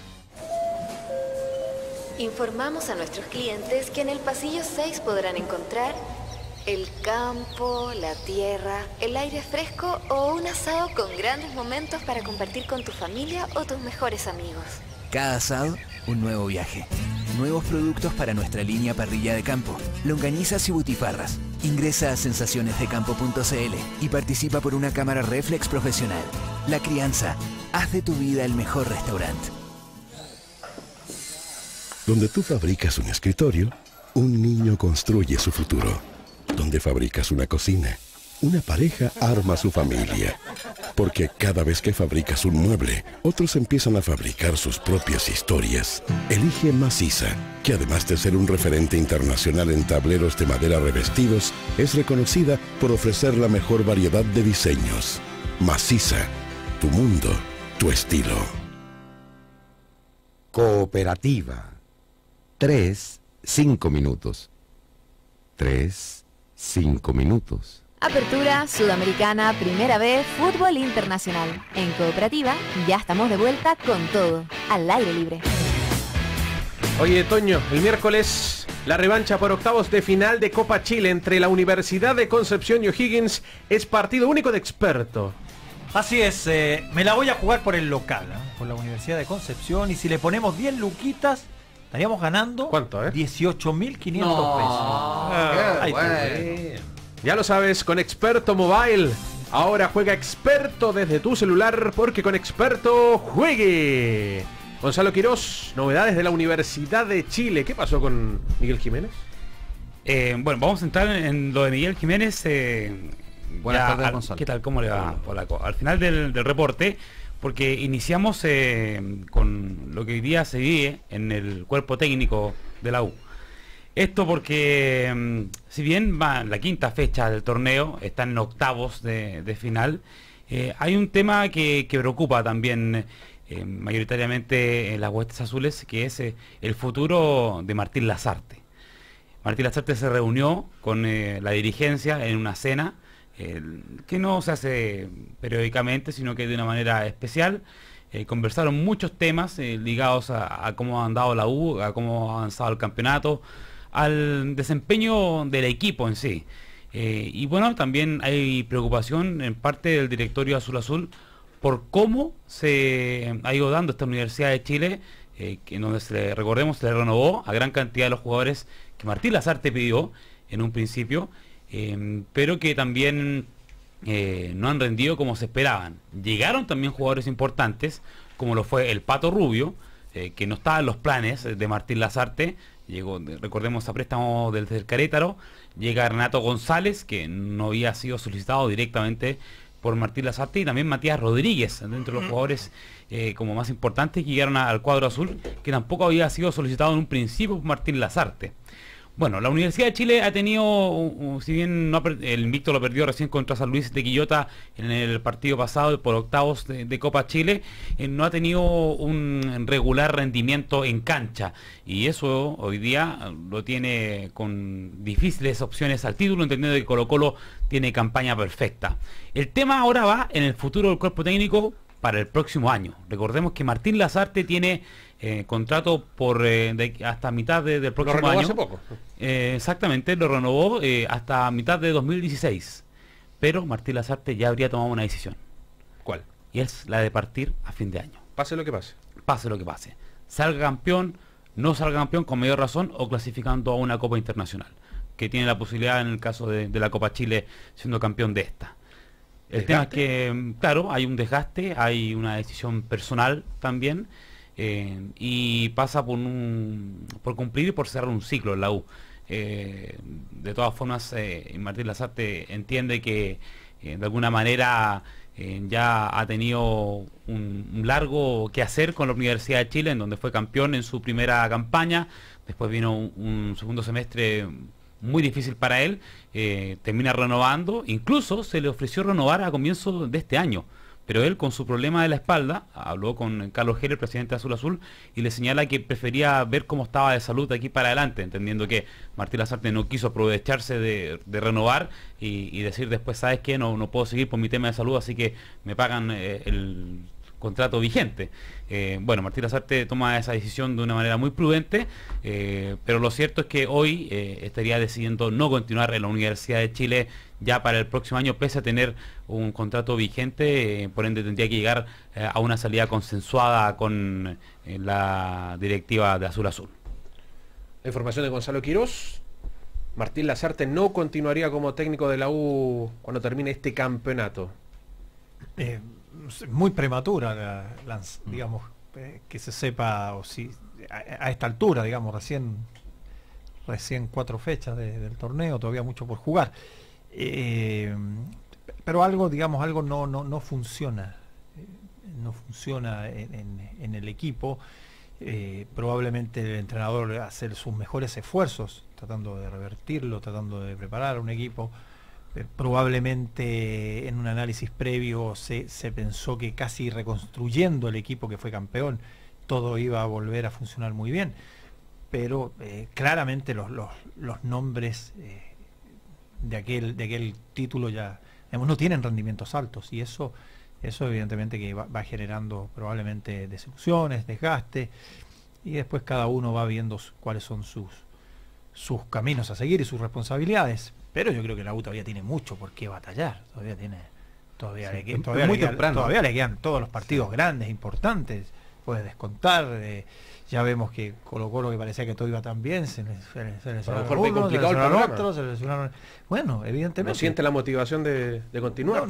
Speaker 12: Informamos a nuestros clientes que en el pasillo 6 podrán encontrar el campo, la tierra, el aire fresco o un asado con grandes momentos para compartir con tu familia o tus mejores amigos.
Speaker 15: Cada asado, un nuevo viaje. Nuevos productos para nuestra línea parrilla de campo. Longanizas y butifarras. Ingresa a sensacionesdecampo.cl y participa por una cámara reflex profesional. La crianza. Haz de tu vida el mejor restaurante.
Speaker 27: Donde tú fabricas un escritorio, un niño construye su futuro. Donde fabricas una cocina, una pareja arma su familia. Porque cada vez que fabricas un mueble, otros empiezan a fabricar sus propias historias. Elige Maciza, que además de ser un referente internacional en tableros de madera revestidos, es reconocida por ofrecer la mejor variedad de diseños. Maciza, tu mundo, tu estilo.
Speaker 21: Cooperativa. 3, 5 minutos. 3, 5 minutos.
Speaker 12: Apertura Sudamericana, primera vez, fútbol internacional. En Cooperativa ya estamos de vuelta con todo, al aire libre.
Speaker 1: Oye, Toño, el miércoles la revancha por octavos de final de Copa Chile entre la Universidad de Concepción y O'Higgins es partido único de experto.
Speaker 11: Así es, me la voy a jugar por el local, por la Universidad de Concepción, y si le ponemos 10 luquitas, estaríamos ganando.
Speaker 1: ¿Cuánto,
Speaker 11: 18.500 pesos.
Speaker 1: Ya lo sabes, con Experto Mobile. Ahora juega Experto desde tu celular, porque con Experto juegue. Gonzalo Quirós, novedades de la Universidad de Chile. ¿Qué pasó con Miguel Jiménez?
Speaker 28: Bueno, vamos a entrar en lo de Miguel Jiménez.
Speaker 7: Buenas tardes, Gonzalo.
Speaker 28: ¿Qué tal? ¿Cómo le va, Polaco? Al final del reporte, porque iniciamos con lo que hoy día se vive en el cuerpo técnico de la U. Esto porque, si bien va la quinta fecha del torneo, están en octavos de final, hay un tema que preocupa también mayoritariamente en las huestes azules, que es el futuro de Martín Lasarte. Martín Lasarte se reunió con la dirigencia en una cena que no se hace periódicamente, sino que de una manera especial. Conversaron muchos temas ligados a cómo ha andado la U, a cómo ha avanzado el campeonato, al desempeño del equipo en sí. Y bueno, también hay preocupación en parte del directorio Azul por cómo se ha ido dando esta Universidad de Chile, en donde recordemos, se le renovó a gran cantidad de los jugadores que Martín Lasarte pidió en un principio, pero que también no han rendido como se esperaban. Llegaron también jugadores importantes, como lo fue el Pato Rubio, que no estaba en los planes de Martín Lasarte. Llegó, recordemos, a préstamo del Querétaro. Llega Renato González, que no había sido solicitado directamente por Martín Lasarte, y también Matías Rodríguez, dentro de los jugadores como más importantes que llegaron al cuadro azul, que tampoco había sido solicitado en un principio por Martín Lasarte. Bueno, la Universidad de Chile ha tenido, si bien el invicto lo perdió recién contra San Luis de Quillota en el partido pasado por octavos de Copa Chile, no ha tenido un regular rendimiento en cancha, y eso hoy día lo tiene con difíciles opciones al título, entendiendo que Colo-Colo tiene campaña perfecta. El tema ahora va en el futuro del cuerpo técnico para el próximo año. Recordemos que Martín Lasarte tiene contrato por hasta mitad del próximo año.
Speaker 1: Hace poco.
Speaker 28: Exactamente, lo renovó hasta mitad de 2016. Pero Martín Lasarte ya habría tomado una decisión.
Speaker 1: ¿Cuál?
Speaker 28: Y es la de partir a fin de año.
Speaker 1: Pase lo que pase.
Speaker 28: Pase lo que pase. Salga campeón, no salga campeón con mayor razón, o clasificando a una Copa Internacional, que tiene la posibilidad en el caso de la Copa Chile siendo campeón de esta. El tema es que, claro, hay un desgaste, hay una decisión personal también, y pasa por cumplir y por cerrar un ciclo en la U. De todas formas, Martín Lasarte entiende que de alguna manera ya ha tenido un largo que hacer con la Universidad de Chile, en donde fue campeón en su primera campaña. Después vino un segundo semestre muy difícil para él, termina renovando, incluso se le ofreció renovar a comienzo de este año, pero él, con su problema de la espalda, habló con Carlos Heller, presidente de Azul, y le señala que prefería ver cómo estaba de salud de aquí para adelante, entendiendo que Martín Lasarte no quiso aprovecharse de renovar y decir después, ¿sabes qué? No puedo seguir por mi tema de salud, así que me pagan el contrato vigente. Bueno, Martín Lasarte toma esa decisión de una manera muy prudente, pero lo cierto es que hoy estaría decidiendo no continuar en la Universidad de Chile ya para el próximo año, pese a tener un contrato vigente, por ende tendría que llegar a una salida consensuada con la directiva de Azul.
Speaker 1: La información de Gonzalo Quirós: Martín Lasarte no continuaría como técnico de la U cuando termine este campeonato.
Speaker 11: Muy prematura, digamos, que se sepa, o si a esta altura, digamos, recién 4 fechas del torneo, todavía mucho por jugar, pero algo, digamos, algo no funciona, en el equipo. Probablemente el entrenador hace sus mejores esfuerzos tratando de revertirlo, tratando de preparar a un equipo. Probablemente en un análisis previo se pensó que casi reconstruyendo el equipo que fue campeón todo iba a volver a funcionar muy bien, pero claramente los nombres de aquel título ya, digamos, no tienen rendimientos altos, y eso evidentemente que va generando probablemente desilusiones, desgaste, y después cada uno va viendo cuáles son sus caminos a seguir y sus responsabilidades. Pero yo creo que la U todavía tiene mucho por qué batallar. Todavía le quedan todos los partidos grandes, importantes. Puede descontar. Ya vemos que Colo-Colo, que parecía que todo iba tan bien, se lesionaron unos, se lesionaron otros, se lesionaron. Bueno, evidentemente.
Speaker 1: ¿No siente la motivación de continuar?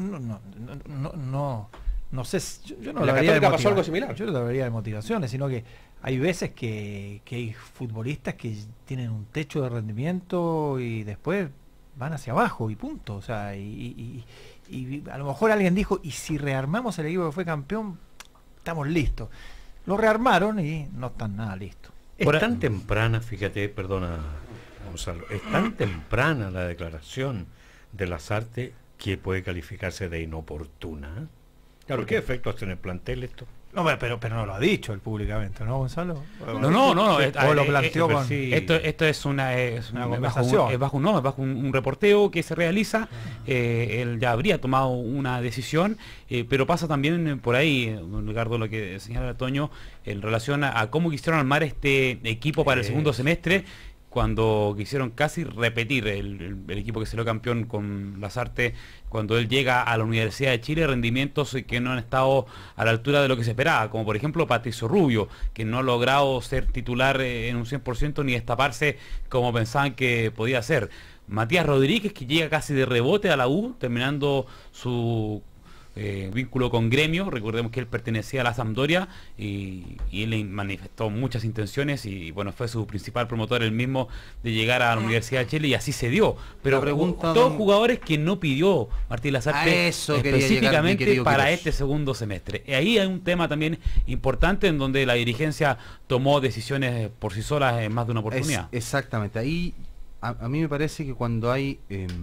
Speaker 11: No sé. Yo no
Speaker 1: la Católica pasó algo similar.
Speaker 11: Yo no hablaría de motivaciones, sino que hay veces que hay futbolistas que tienen un techo de rendimiento y después van hacia abajo y punto. O sea, y a lo mejor alguien dijo, y si rearmamos el equipo que fue campeón, estamos listos. Lo rearmaron y no están nada listos.
Speaker 10: Es tan temprana, fíjate, perdona Gonzalo, es tan temprana la declaración de Lasarte que puede calificarse de inoportuna. Claro, ¿qué efectos tiene el plantel esto?
Speaker 11: No, pero no lo ha dicho él públicamente, ¿no, Gonzalo?
Speaker 28: No.
Speaker 11: O lo planteó con...
Speaker 28: Esto es una conversación. Es bajo un reporteo que se realiza. Él ya habría tomado una decisión, pero pasa también por ahí, don Ricardo, lo que señala Toño, en relación a cómo quisieron armar este equipo para el segundo semestre, cuando quisieron casi repetir el equipo que salió campeón con Lasarte cuando él llega a la Universidad de Chile, rendimientos que no han estado a la altura de lo que se esperaba, como por ejemplo Patricio Rubio, que no ha logrado ser titular en un 100% ni destaparse como pensaban que podía ser. Matías Rodríguez, que llega casi de rebote a la U, terminando su vínculo con Gremio. Recordemos que él pertenecía a la Sampdoria y él manifestó muchas intenciones y bueno, fue su principal promotor el mismo de llegar a la Universidad de Chile y así se dio. Pero todos jugadores que no pidió Martín Lasarte específicamente para este segundo semestre. Y ahí hay un tema también importante en donde la dirigencia tomó decisiones por sí solas en más de una oportunidad.
Speaker 7: Exactamente. Ahí a mí me parece que cuando hay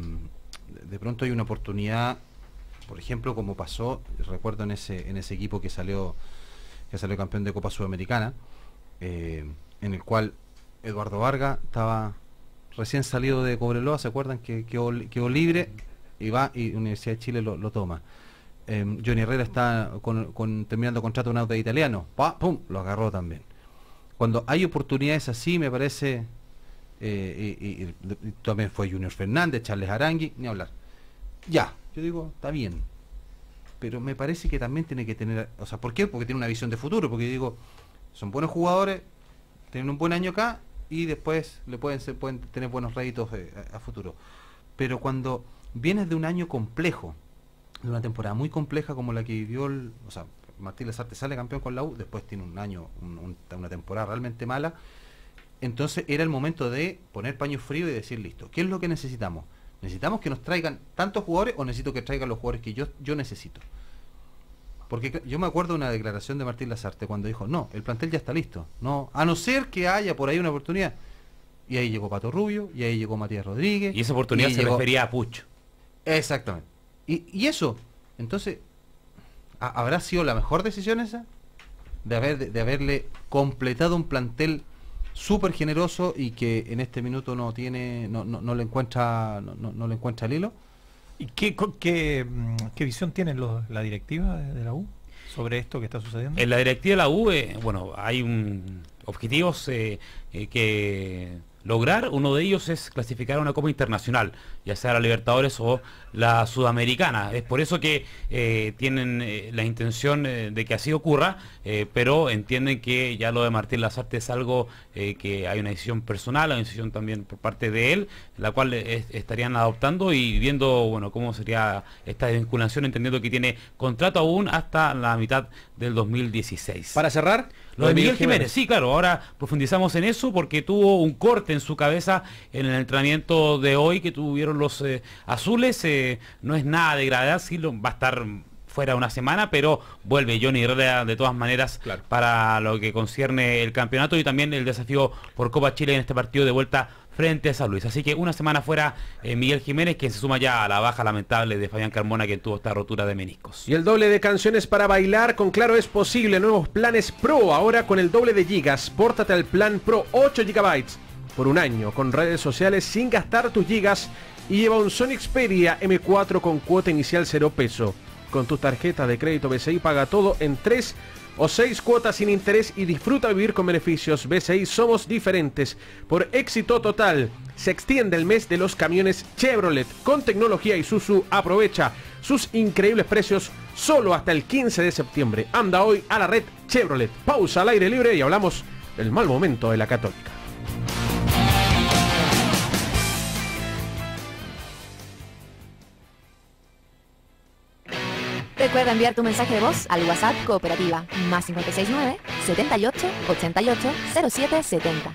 Speaker 7: de pronto hay una oportunidad, por ejemplo, como pasó, recuerdo en ese equipo que salió campeón de Copa Sudamericana, en el cual Eduardo Vargas estaba recién salido de Cobreloa, ¿se acuerdan? Que quedó libre y va y Universidad de Chile lo toma. Johnny Herrera está terminando contrato con un auto italiano, ¡pum!, lo agarró también. Cuando hay oportunidades así, me parece, y también fue Junior Fernández, Charles Arangui, ni hablar. Ya, yo digo, está bien, pero me parece que también tiene que tener, o sea, ¿por qué? Porque tiene una visión de futuro, porque digo, son buenos jugadores, tienen un buen año acá y después pueden tener buenos réditos a futuro. Pero cuando vienes de un año complejo, de una temporada muy compleja como la que vivió Martín Lasarte sale campeón con la U, después tiene un año, una temporada realmente mala, entonces era el momento de poner paño frío y decir, listo, ¿qué es lo que necesitamos? ¿Necesitamos que nos traigan tantos jugadores o necesito que traigan los jugadores que yo necesito? Porque yo me acuerdo de una declaración de Martín Lasarte cuando dijo, no, el plantel ya está listo, no, a no ser que haya por ahí una oportunidad. Y ahí llegó Pato Rubio, y ahí llegó Matías Rodríguez.
Speaker 28: Y esa oportunidad se refería a Pucho.
Speaker 7: Exactamente. Y eso, entonces, ¿habrá sido la mejor decisión esa? De haberle completado un plantel súper generoso y que en este minuto no le encuentra el hilo.
Speaker 11: ¿Y qué visión tiene la directiva de la U sobre esto que está sucediendo?
Speaker 28: En la directiva de la U, bueno, hay objetivos que lograr. Uno de ellos es clasificar a una Copa Internacional, ya sea la Libertadores o la Sudamericana. Es por eso que tienen la intención de que así ocurra, pero entienden que ya lo de Martín Lasarte es algo que hay una decisión personal, una decisión también por parte de él, la cual estarían adoptando y viendo, bueno, cómo sería esta vinculación, entendiendo que tiene contrato aún hasta la mitad del 2016.
Speaker 1: Para cerrar,
Speaker 28: lo de Miguel Jiménez, sí, claro, ahora profundizamos en eso porque tuvo un corte en su cabeza en el entrenamiento de hoy que tuvieron los azules. No es nada de gravedad, sí va a estar fuera una semana, pero vuelve Johnny Herrera de todas maneras, claro, para lo que concierne el campeonato y también el desafío por Copa Chile en este partido de vuelta frente a San Luis. Así que una semana fuera Miguel Jiménez, quien se suma ya a la baja lamentable de Fabián Carmona, que tuvo esta rotura de meniscos.
Speaker 1: Y el doble de canciones para bailar con Claro es posible. Nuevos planes Pro, ahora con el doble de gigas. Pórtate al plan Pro 8 GB por un año, con redes sociales sin gastar tus gigas, y lleva un Sony Xperia M4 con cuota inicial 0 peso. Con tu tarjeta de crédito BCI paga todo en 3 o 6 cuotas sin interés y disfruta vivir con beneficios. BCI, somos diferentes. Por éxito total, se extiende el mes de los camiones Chevrolet con tecnología Isuzu. Aprovecha sus increíbles precios solo hasta el 15 de septiembre. Anda hoy a la red Chevrolet. Pausa al aire libre y hablamos del mal momento de la Católica.
Speaker 12: Recuerda enviar tu mensaje de voz al WhatsApp Cooperativa más 569 78 88 07 70.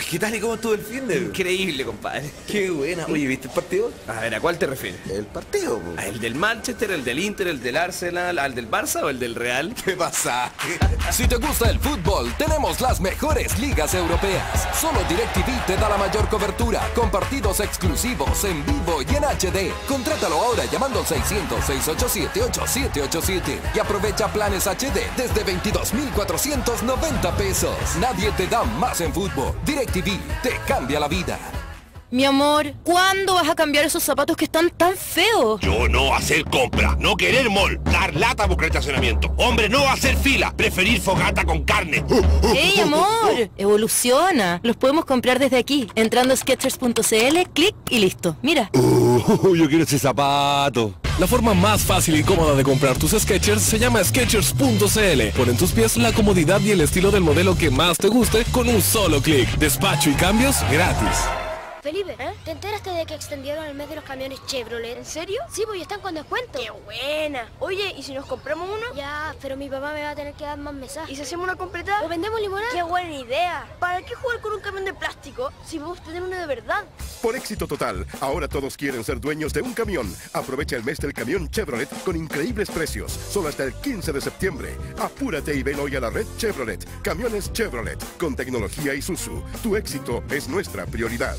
Speaker 3: ¿Qué tal y cómo estuvo el fin de? Increíble, compadre. Qué buena. Oye, ¿viste el partido? A ver, ¿a cuál te refieres?
Speaker 24: El partido, po.
Speaker 3: ¿El del Manchester, el del Inter, el del Arsenal, al del Barça o el del Real?
Speaker 24: ¿Qué pasa?
Speaker 13: Si te gusta el fútbol, tenemos las mejores ligas europeas. Solo DirecTV te da la mayor cobertura, con partidos exclusivos en vivo y en HD. Contrátalo ahora llamando al 600-687-8787 y aprovecha planes HD desde 22.490 pesos. Nadie te da más en fútbol. DirecTV te cambia la vida.
Speaker 14: Mi amor, ¿cuándo vas a cambiar esos zapatos que están tan feos?
Speaker 16: Yo no hacer compra, no querer mall, dar lata buscar estacionamiento. Hombre, no hacer fila, preferir fogata con carne.
Speaker 14: ¡Ey, amor! Evoluciona. Los podemos comprar desde aquí, entrando a Skechers.cl, clic y listo. Mira.
Speaker 16: Yo quiero ese zapato.
Speaker 17: La forma más fácil y cómoda de comprar tus Skechers se llama Skechers.cl. Pon en tus pies la comodidad y el estilo del modelo que más te guste con un solo clic. Despacho y cambios gratis.
Speaker 18: Felipe, ¿te enteraste de que extendieron el mes de los camiones Chevrolet? ¿En serio? Sí, pues ya están con descuento. ¡Qué buena! Oye, ¿y si nos compramos uno? Ya, pero mi papá me va a tener que dar más mesas. ¿Y si hacemos una completa? ¿O vendemos limonada? ¡Qué buena idea! ¿Para qué jugar con un camión de plástico si podemos tener uno de verdad?
Speaker 27: Por éxito total, ahora todos quieren ser dueños de un camión. Aprovecha el mes del camión Chevrolet con increíbles precios, solo hasta el 15 de septiembre. Apúrate y ven hoy a la red Chevrolet. Camiones Chevrolet, con tecnología Isuzu. Tu éxito es nuestra prioridad.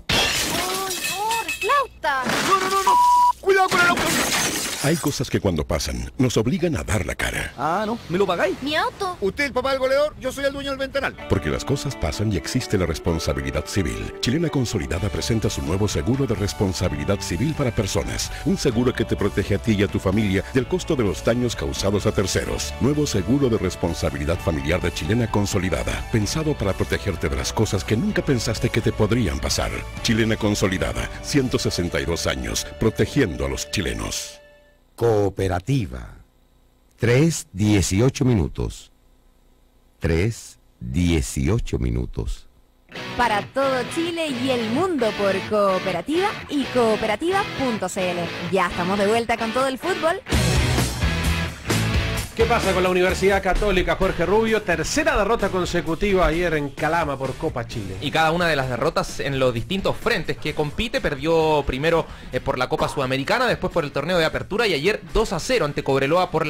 Speaker 18: ¡Flauta!
Speaker 27: ¡No! ¡Cuidado con el auto! Hay cosas que cuando pasan nos obligan a dar la cara.
Speaker 3: Ah, ¿no? ¿Me lo pagáis?
Speaker 18: Mi auto.
Speaker 16: Usted el papá del goleador, yo soy el dueño del ventanal.
Speaker 27: Porque las cosas pasan y existe la responsabilidad civil. Chilena Consolidada presenta su nuevo seguro de responsabilidad civil para personas. Un seguro que te protege a ti y a tu familia del costo de los daños causados a terceros. Nuevo seguro de responsabilidad familiar de Chilena Consolidada. Pensado para protegerte de las cosas que nunca pensaste que te podrían pasar. Chilena Consolidada. 162 años. Protegiendo a los chilenos.
Speaker 21: Cooperativa. 3:18 minutos. 3:18 minutos.
Speaker 19: Para todo Chile y el mundo por Cooperativa y cooperativa.cl. Ya estamos de vuelta con todo el fútbol.
Speaker 1: ¿Qué pasa con la Universidad Católica, Jorge Rubio? Tercera derrota consecutiva ayer en Calama por Copa Chile.
Speaker 6: Y cada una de las derrotas en los distintos frentes que compite. Perdió primero por la Copa Sudamericana, después por el torneo de apertura y ayer 2-0 ante Cobreloa por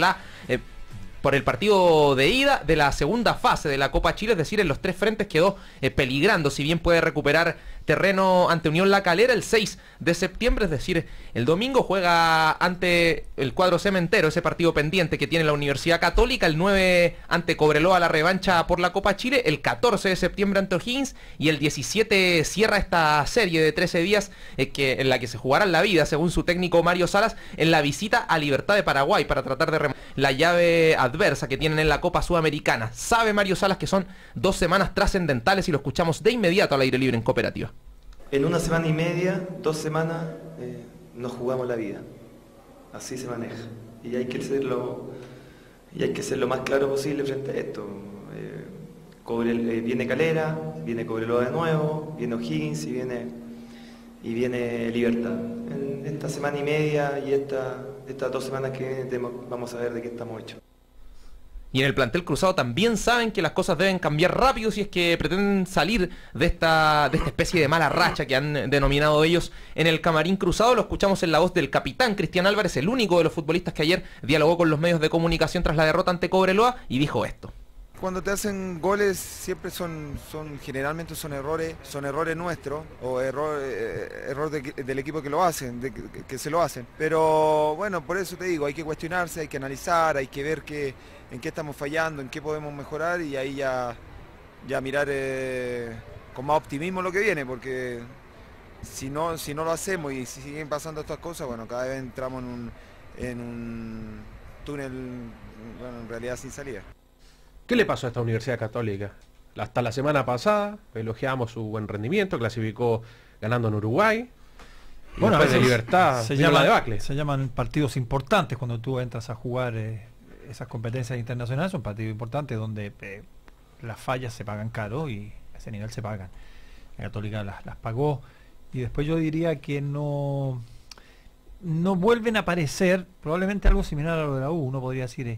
Speaker 6: el partido de ida de la segunda fase de la Copa Chile, es decir, en los tres frentes quedó peligrando, si bien puede recuperar terreno ante Unión La Calera el 6 de septiembre, es decir, el domingo juega ante el cuadro cementero, ese partido pendiente que tiene la Universidad Católica, el 9 ante Cobreloa la revancha por la Copa Chile, el 14 de septiembre ante O'Higgins y el 17 cierra esta serie de 13 días en la que se jugarán la vida, según su técnico Mario Salas, en la visita a Libertad de Paraguay para tratar de remontar la llave adversa que tienen en la Copa Sudamericana. Sabe Mario Salas que son 2 semanas trascendentales y lo escuchamos de inmediato al aire libre en Cooperativa.
Speaker 20: En una semana y media, 2 semanas, nos jugamos la vida. Así se maneja. Y hay que ser lo más claro posible frente a esto. Viene Calera, viene Cobreloa de nuevo, viene O'Higgins y viene Libertad. En esta semana y media y estas 2 semanas que vienen vamos a ver de qué estamos hechos.
Speaker 6: Y en el plantel cruzado también saben que las cosas deben cambiar rápido si es que pretenden salir de esta especie de mala racha que han denominado ellos en el camarín cruzado. Lo escuchamos en la voz del capitán Cristian Álvarez, el único de los futbolistas que ayer dialogó con los medios de comunicación tras la derrota ante Cobreloa y dijo esto.
Speaker 29: Cuando te hacen goles siempre generalmente son errores nuestros o error del equipo que lo hacen, que se lo hacen. Pero bueno, por eso te digo, hay que cuestionarse, hay que analizar, hay que ver en qué estamos fallando, en qué podemos mejorar y ahí ya mirar con más optimismo lo que viene, porque si no lo hacemos y si siguen pasando estas cosas, bueno, cada vez entramos en un túnel, bueno, en realidad sin salida.
Speaker 1: ¿Qué le pasó a esta Universidad Católica? Hasta la semana pasada elogiamos su buen rendimiento, clasificó ganando en Uruguay. Bueno, después de Libertad
Speaker 11: se llaman partidos importantes cuando tú entras a jugar esas competencias internacionales. Son partidos importantes donde las fallas se pagan caro y a ese nivel se pagan. La Católica las pagó y después yo diría que no vuelven a aparecer, probablemente algo similar a lo de la U, uno podría decir.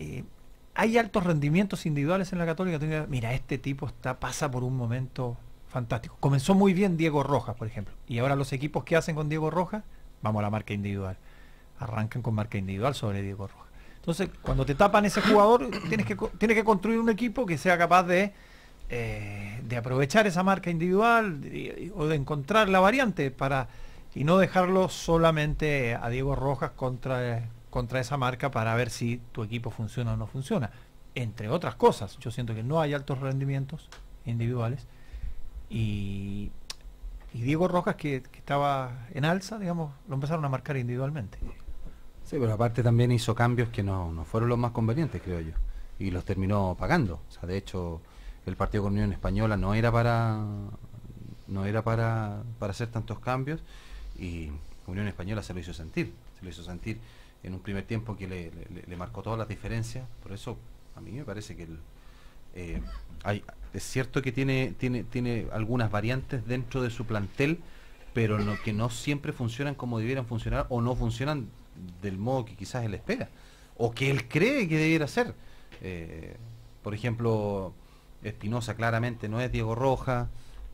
Speaker 11: Hay altos rendimientos individuales en la Católica. Mira, este tipo pasa por un momento fantástico. Comenzó muy bien Diego Rojas, por ejemplo, y ahora los equipos que hacen con Diego Rojas, vamos a la marca individual, arrancan con marca individual sobre Diego Rojas. Entonces, cuando te tapan ese jugador, tienes que construir un equipo que sea capaz de aprovechar esa marca individual o de encontrar la variante y no dejarlo solamente a Diego Rojas contra esa marca para ver si tu equipo funciona o no funciona. Entre otras cosas, yo siento que no hay altos rendimientos individuales y Diego Rojas, que estaba en alza, digamos, lo empezaron a marcar individualmente.
Speaker 7: Sí, pero aparte también hizo cambios que no fueron los más convenientes, creo yo, y los terminó pagando. O sea, de hecho, el partido con Unión Española no era para hacer tantos cambios, y Unión Española se lo hizo sentir en un primer tiempo que le marcó todas las diferencias. Por eso a mí me parece que es cierto que tiene algunas variantes dentro de su plantel, pero que no siempre funcionan como debieran funcionar, o no funcionan del modo que quizás él espera o que él cree que debiera ser. Por ejemplo, Espinosa claramente no es Diego Rojas,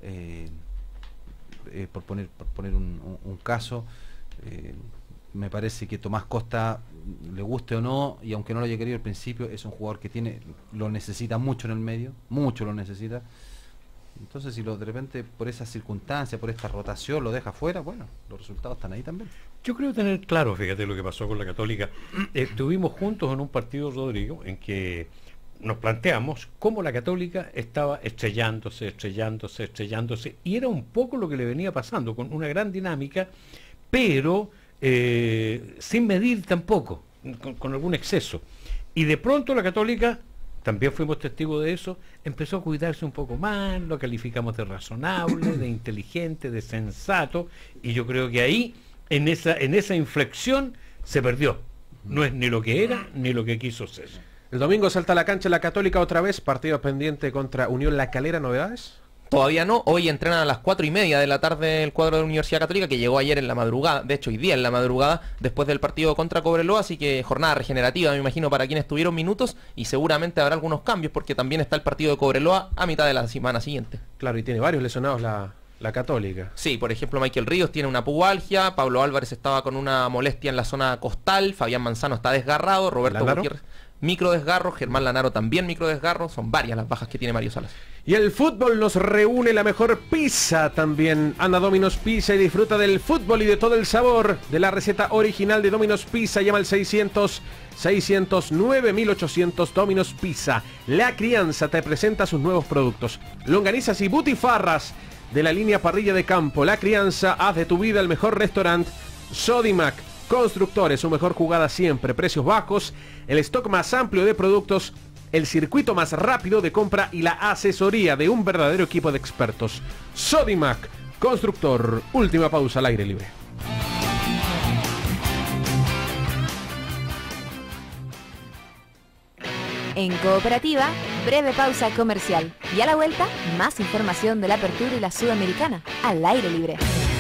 Speaker 7: por poner un caso. Me parece que Tomás Costa, le guste o no, y aunque no lo haya querido al principio, es un jugador que lo necesita mucho en el medio, mucho lo necesita. Entonces, si de repente por esa circunstancia, por esta rotación lo deja fuera, bueno, los resultados están ahí también.
Speaker 10: Yo creo tener claro, fíjate lo que pasó con la Católica. Estuvimos juntos en un partido, Rodrigo, en que nos planteamos cómo la Católica estaba estrellándose, y era un poco lo que le venía pasando, con una gran dinámica, pero sin medir tampoco, con algún exceso. Y de pronto la Católica, también fuimos testigos de eso, empezó a cuidarse un poco más, lo calificamos de razonable, de inteligente, de sensato, y yo creo que ahí, en esa inflexión, se perdió. No es ni lo que era, ni lo que quiso ser.
Speaker 1: El domingo salta a la cancha la Católica otra vez, partido pendiente contra Unión La Calera. ¿Novedades?
Speaker 6: Todavía no, hoy entrenan a las 4:30 de la tarde el cuadro de la Universidad Católica, que llegó ayer en la madrugada, de hecho hoy día en la madrugada, después del partido contra Cobreloa, así que jornada regenerativa, me imagino, para quienes tuvieron minutos, y seguramente habrá algunos cambios, porque también está el partido de Cobreloa a mitad de la semana siguiente.
Speaker 1: Claro, y tiene varios lesionados la Católica.
Speaker 6: Sí, por ejemplo, Michael Ríos tiene una pubalgia, Pablo Álvarez estaba con una molestia en la zona costal, Fabián Manzano está desgarrado, Roberto Gutiérrez microdesgarro, Germán Lanaro también microdesgarro, son varias las bajas que tiene Mario Salas.
Speaker 1: Y el fútbol nos reúne, la mejor pizza también. Anda a Domino's Pizza y disfruta del fútbol y de todo el sabor de la receta original de Domino's Pizza. Llama al 600-609-1800 Domino's Pizza. La Crianza te presenta sus nuevos productos: longanizas y butifarras de la línea parrilla de campo. La Crianza, haz de tu vida el mejor restaurante. Sodimac Constructores, su mejor jugada siempre, precios bajos, el stock más amplio de productos, el circuito más rápido de compra y la asesoría de un verdadero equipo de expertos. Sodimac Constructor. Última pausa al aire libre.
Speaker 19: En Cooperativa, breve pausa comercial. Y a la vuelta, más información de la Apertura y la Sudamericana al aire libre.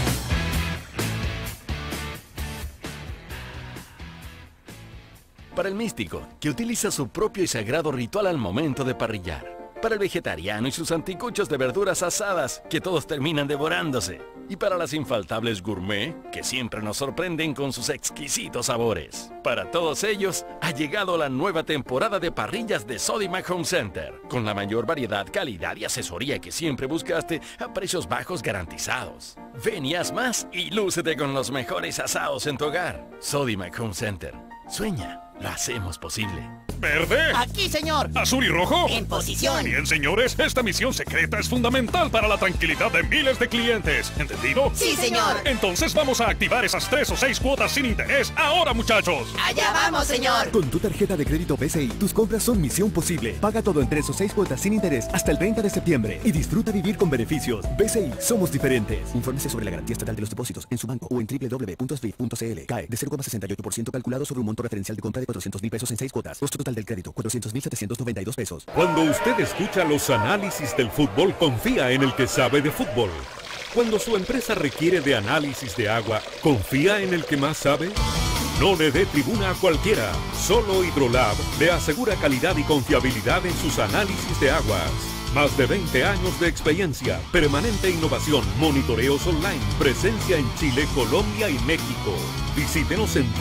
Speaker 2: Para el místico, que utiliza su propio y sagrado ritual al momento de parrillar. Para el vegetariano y sus anticuchos de verduras asadas, que todos terminan devorándose. Y para las infaltables gourmet, que siempre nos sorprenden con sus exquisitos sabores. Para todos ellos, ha llegado la nueva temporada de parrillas de Sodimac Home Center, con la mayor variedad, calidad y asesoría que siempre buscaste a precios bajos garantizados. Ven y haz más y lúcete con los mejores asados en tu hogar. Sodimac Home Center. Sueña. Lo hacemos posible.
Speaker 4: ¿Verde?
Speaker 5: Aquí, señor.
Speaker 4: ¿Azul y rojo?
Speaker 5: En posición.
Speaker 4: Bien, señores, esta misión secreta es fundamental para la tranquilidad de miles de clientes. ¿Entendido?
Speaker 5: Sí, señor.
Speaker 4: Entonces vamos a activar esas 3 o 6 cuotas sin interés ahora, muchachos.
Speaker 5: Allá vamos, señor.
Speaker 8: Con tu tarjeta de crédito BCI, tus compras son misión posible. Paga todo en 3 o 6 cuotas sin interés hasta el 30 de septiembre y disfruta vivir con beneficios. BCI, somos diferentes. Infórmese sobre la garantía estatal de los depósitos en su banco o en www.sbif.cl. CAE de 0,68% calculado sobre un monto referencial de compra de 400.000 pesos en 6 cuotas. Costo total del crédito, 400.792 pesos.
Speaker 9: Cuando usted escucha los análisis del fútbol, confía en el que sabe de fútbol. Cuando su empresa requiere de análisis de agua, ¿confía en el que más sabe? No le dé tribuna a cualquiera. Solo Hidrolab le asegura calidad y confiabilidad en sus análisis de aguas. Más de 20 años de experiencia, permanente innovación, monitoreos online, presencia en Chile, Colombia y México. Visítenos en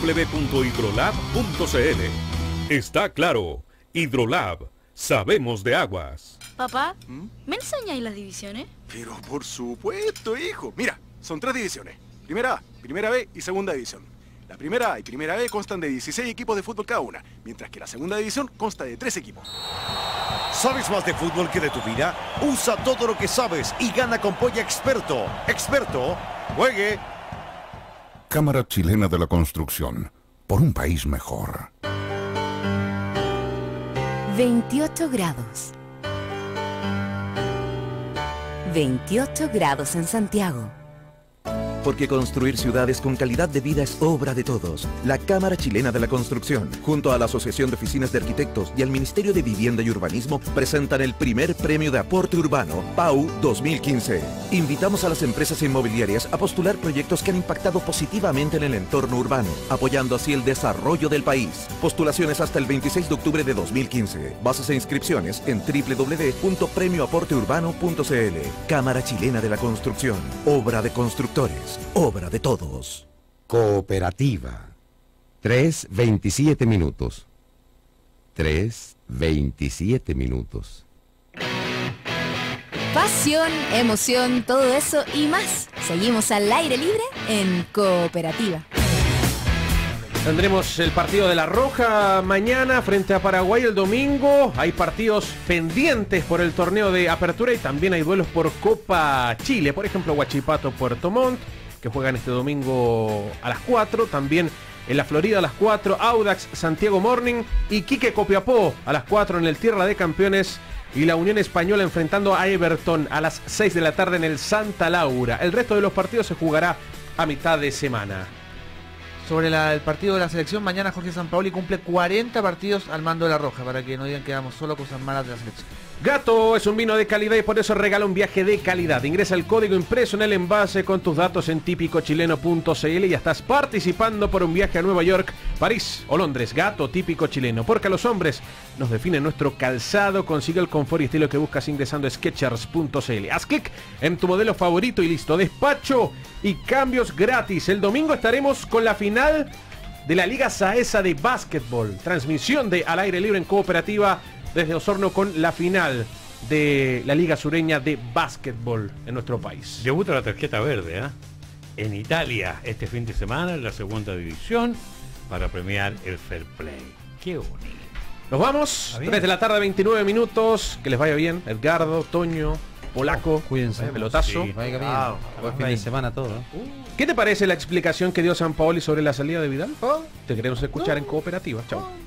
Speaker 9: www.hidrolab.cl. Está claro, Hidrolab, sabemos de aguas.
Speaker 12: Papá, ¿me enseñáis las divisiones?
Speaker 13: Pero por supuesto, hijo. Mira, son 3 divisiones. Primera A, Primera B y Segunda División. La Primera A y Primera B constan de 16 equipos de fútbol cada una, mientras que la Segunda División consta de 3 equipos.
Speaker 15: ¿Sabes más de fútbol que de tu vida? Usa todo lo que sabes y gana con Polla Experto. Experto, juegue.
Speaker 22: Cámara Chilena de la Construcción. Por un país mejor.
Speaker 19: 28 grados. 28 grados en Santiago.
Speaker 23: Porque construir ciudades con calidad de vida es obra de todos. La Cámara Chilena de la Construcción, junto a la Asociación de Oficinas de Arquitectos y al Ministerio de Vivienda y Urbanismo, presentan el primer premio de aporte urbano, PAU 2015. Invitamos a las empresas inmobiliarias a postular proyectos que han impactado positivamente en el entorno urbano, apoyando así el desarrollo del país. Postulaciones hasta el 26 de octubre de 2015. Bases e inscripciones en www.premioaporteurbano.cl. Cámara Chilena de la Construcción. Obra de constructores. Obra de todos.
Speaker 21: Cooperativa. 3:27 minutos. 3:27 minutos.
Speaker 19: Pasión, emoción, todo eso y más. Seguimos al aire libre en Cooperativa.
Speaker 1: Tendremos el partido de La Roja mañana frente a Paraguay el domingo. Hay partidos pendientes por el torneo de apertura y también hay duelos por Copa Chile. Por ejemplo, Huachipato, Puerto Montt, que juegan este domingo a las 4. También en la Florida a las 4, Audax, Santiago Morning y Quique Copiapó a las 4 en el Tierra de Campeones. Y la Unión Española enfrentando a Everton a las 6 de la tarde en el Santa Laura. El resto de los partidos se jugará a mitad de semana.
Speaker 24: Sobre el partido de la selección, mañana Jorge Sampaoli cumple 40 partidos al mando de La Roja, para que no digan que damos solo cosas malas de la selección.
Speaker 1: Gato es un vino de calidad y por eso regala un viaje de calidad. Ingresa el código impreso en el envase con tus datos en típicochileno.cl y ya estás participando por un viaje a Nueva York, París o Londres. Gato Típico Chileno, porque a los hombres nos define nuestro calzado. Consigue el confort y estilo que buscas ingresando a Skechers.cl. Haz clic en tu modelo favorito y listo. Despacho y cambios gratis. El domingo estaremos con la final de la Liga Saesa de Básquetbol. Transmisión de Al Aire Libre en Cooperativa desde Osorno con la final de la Liga Sureña de Básquetbol en nuestro país.
Speaker 10: Debuta la tarjeta verde, en Italia este fin de semana en la segunda división para premiar el fair play. Qué bonito.
Speaker 1: Nos vamos, 3 de la tarde, 29 minutos. Que les vaya bien, Edgardo, Toño, Polaco.
Speaker 7: Cuídense.
Speaker 1: Pelotazo.
Speaker 7: Sí. Vaya bien. Buen fin de semana todo.
Speaker 1: ¿Qué te parece la explicación que dio Sampaoli sobre la salida de Vidal? Te queremos escuchar en Cooperativa. Chao.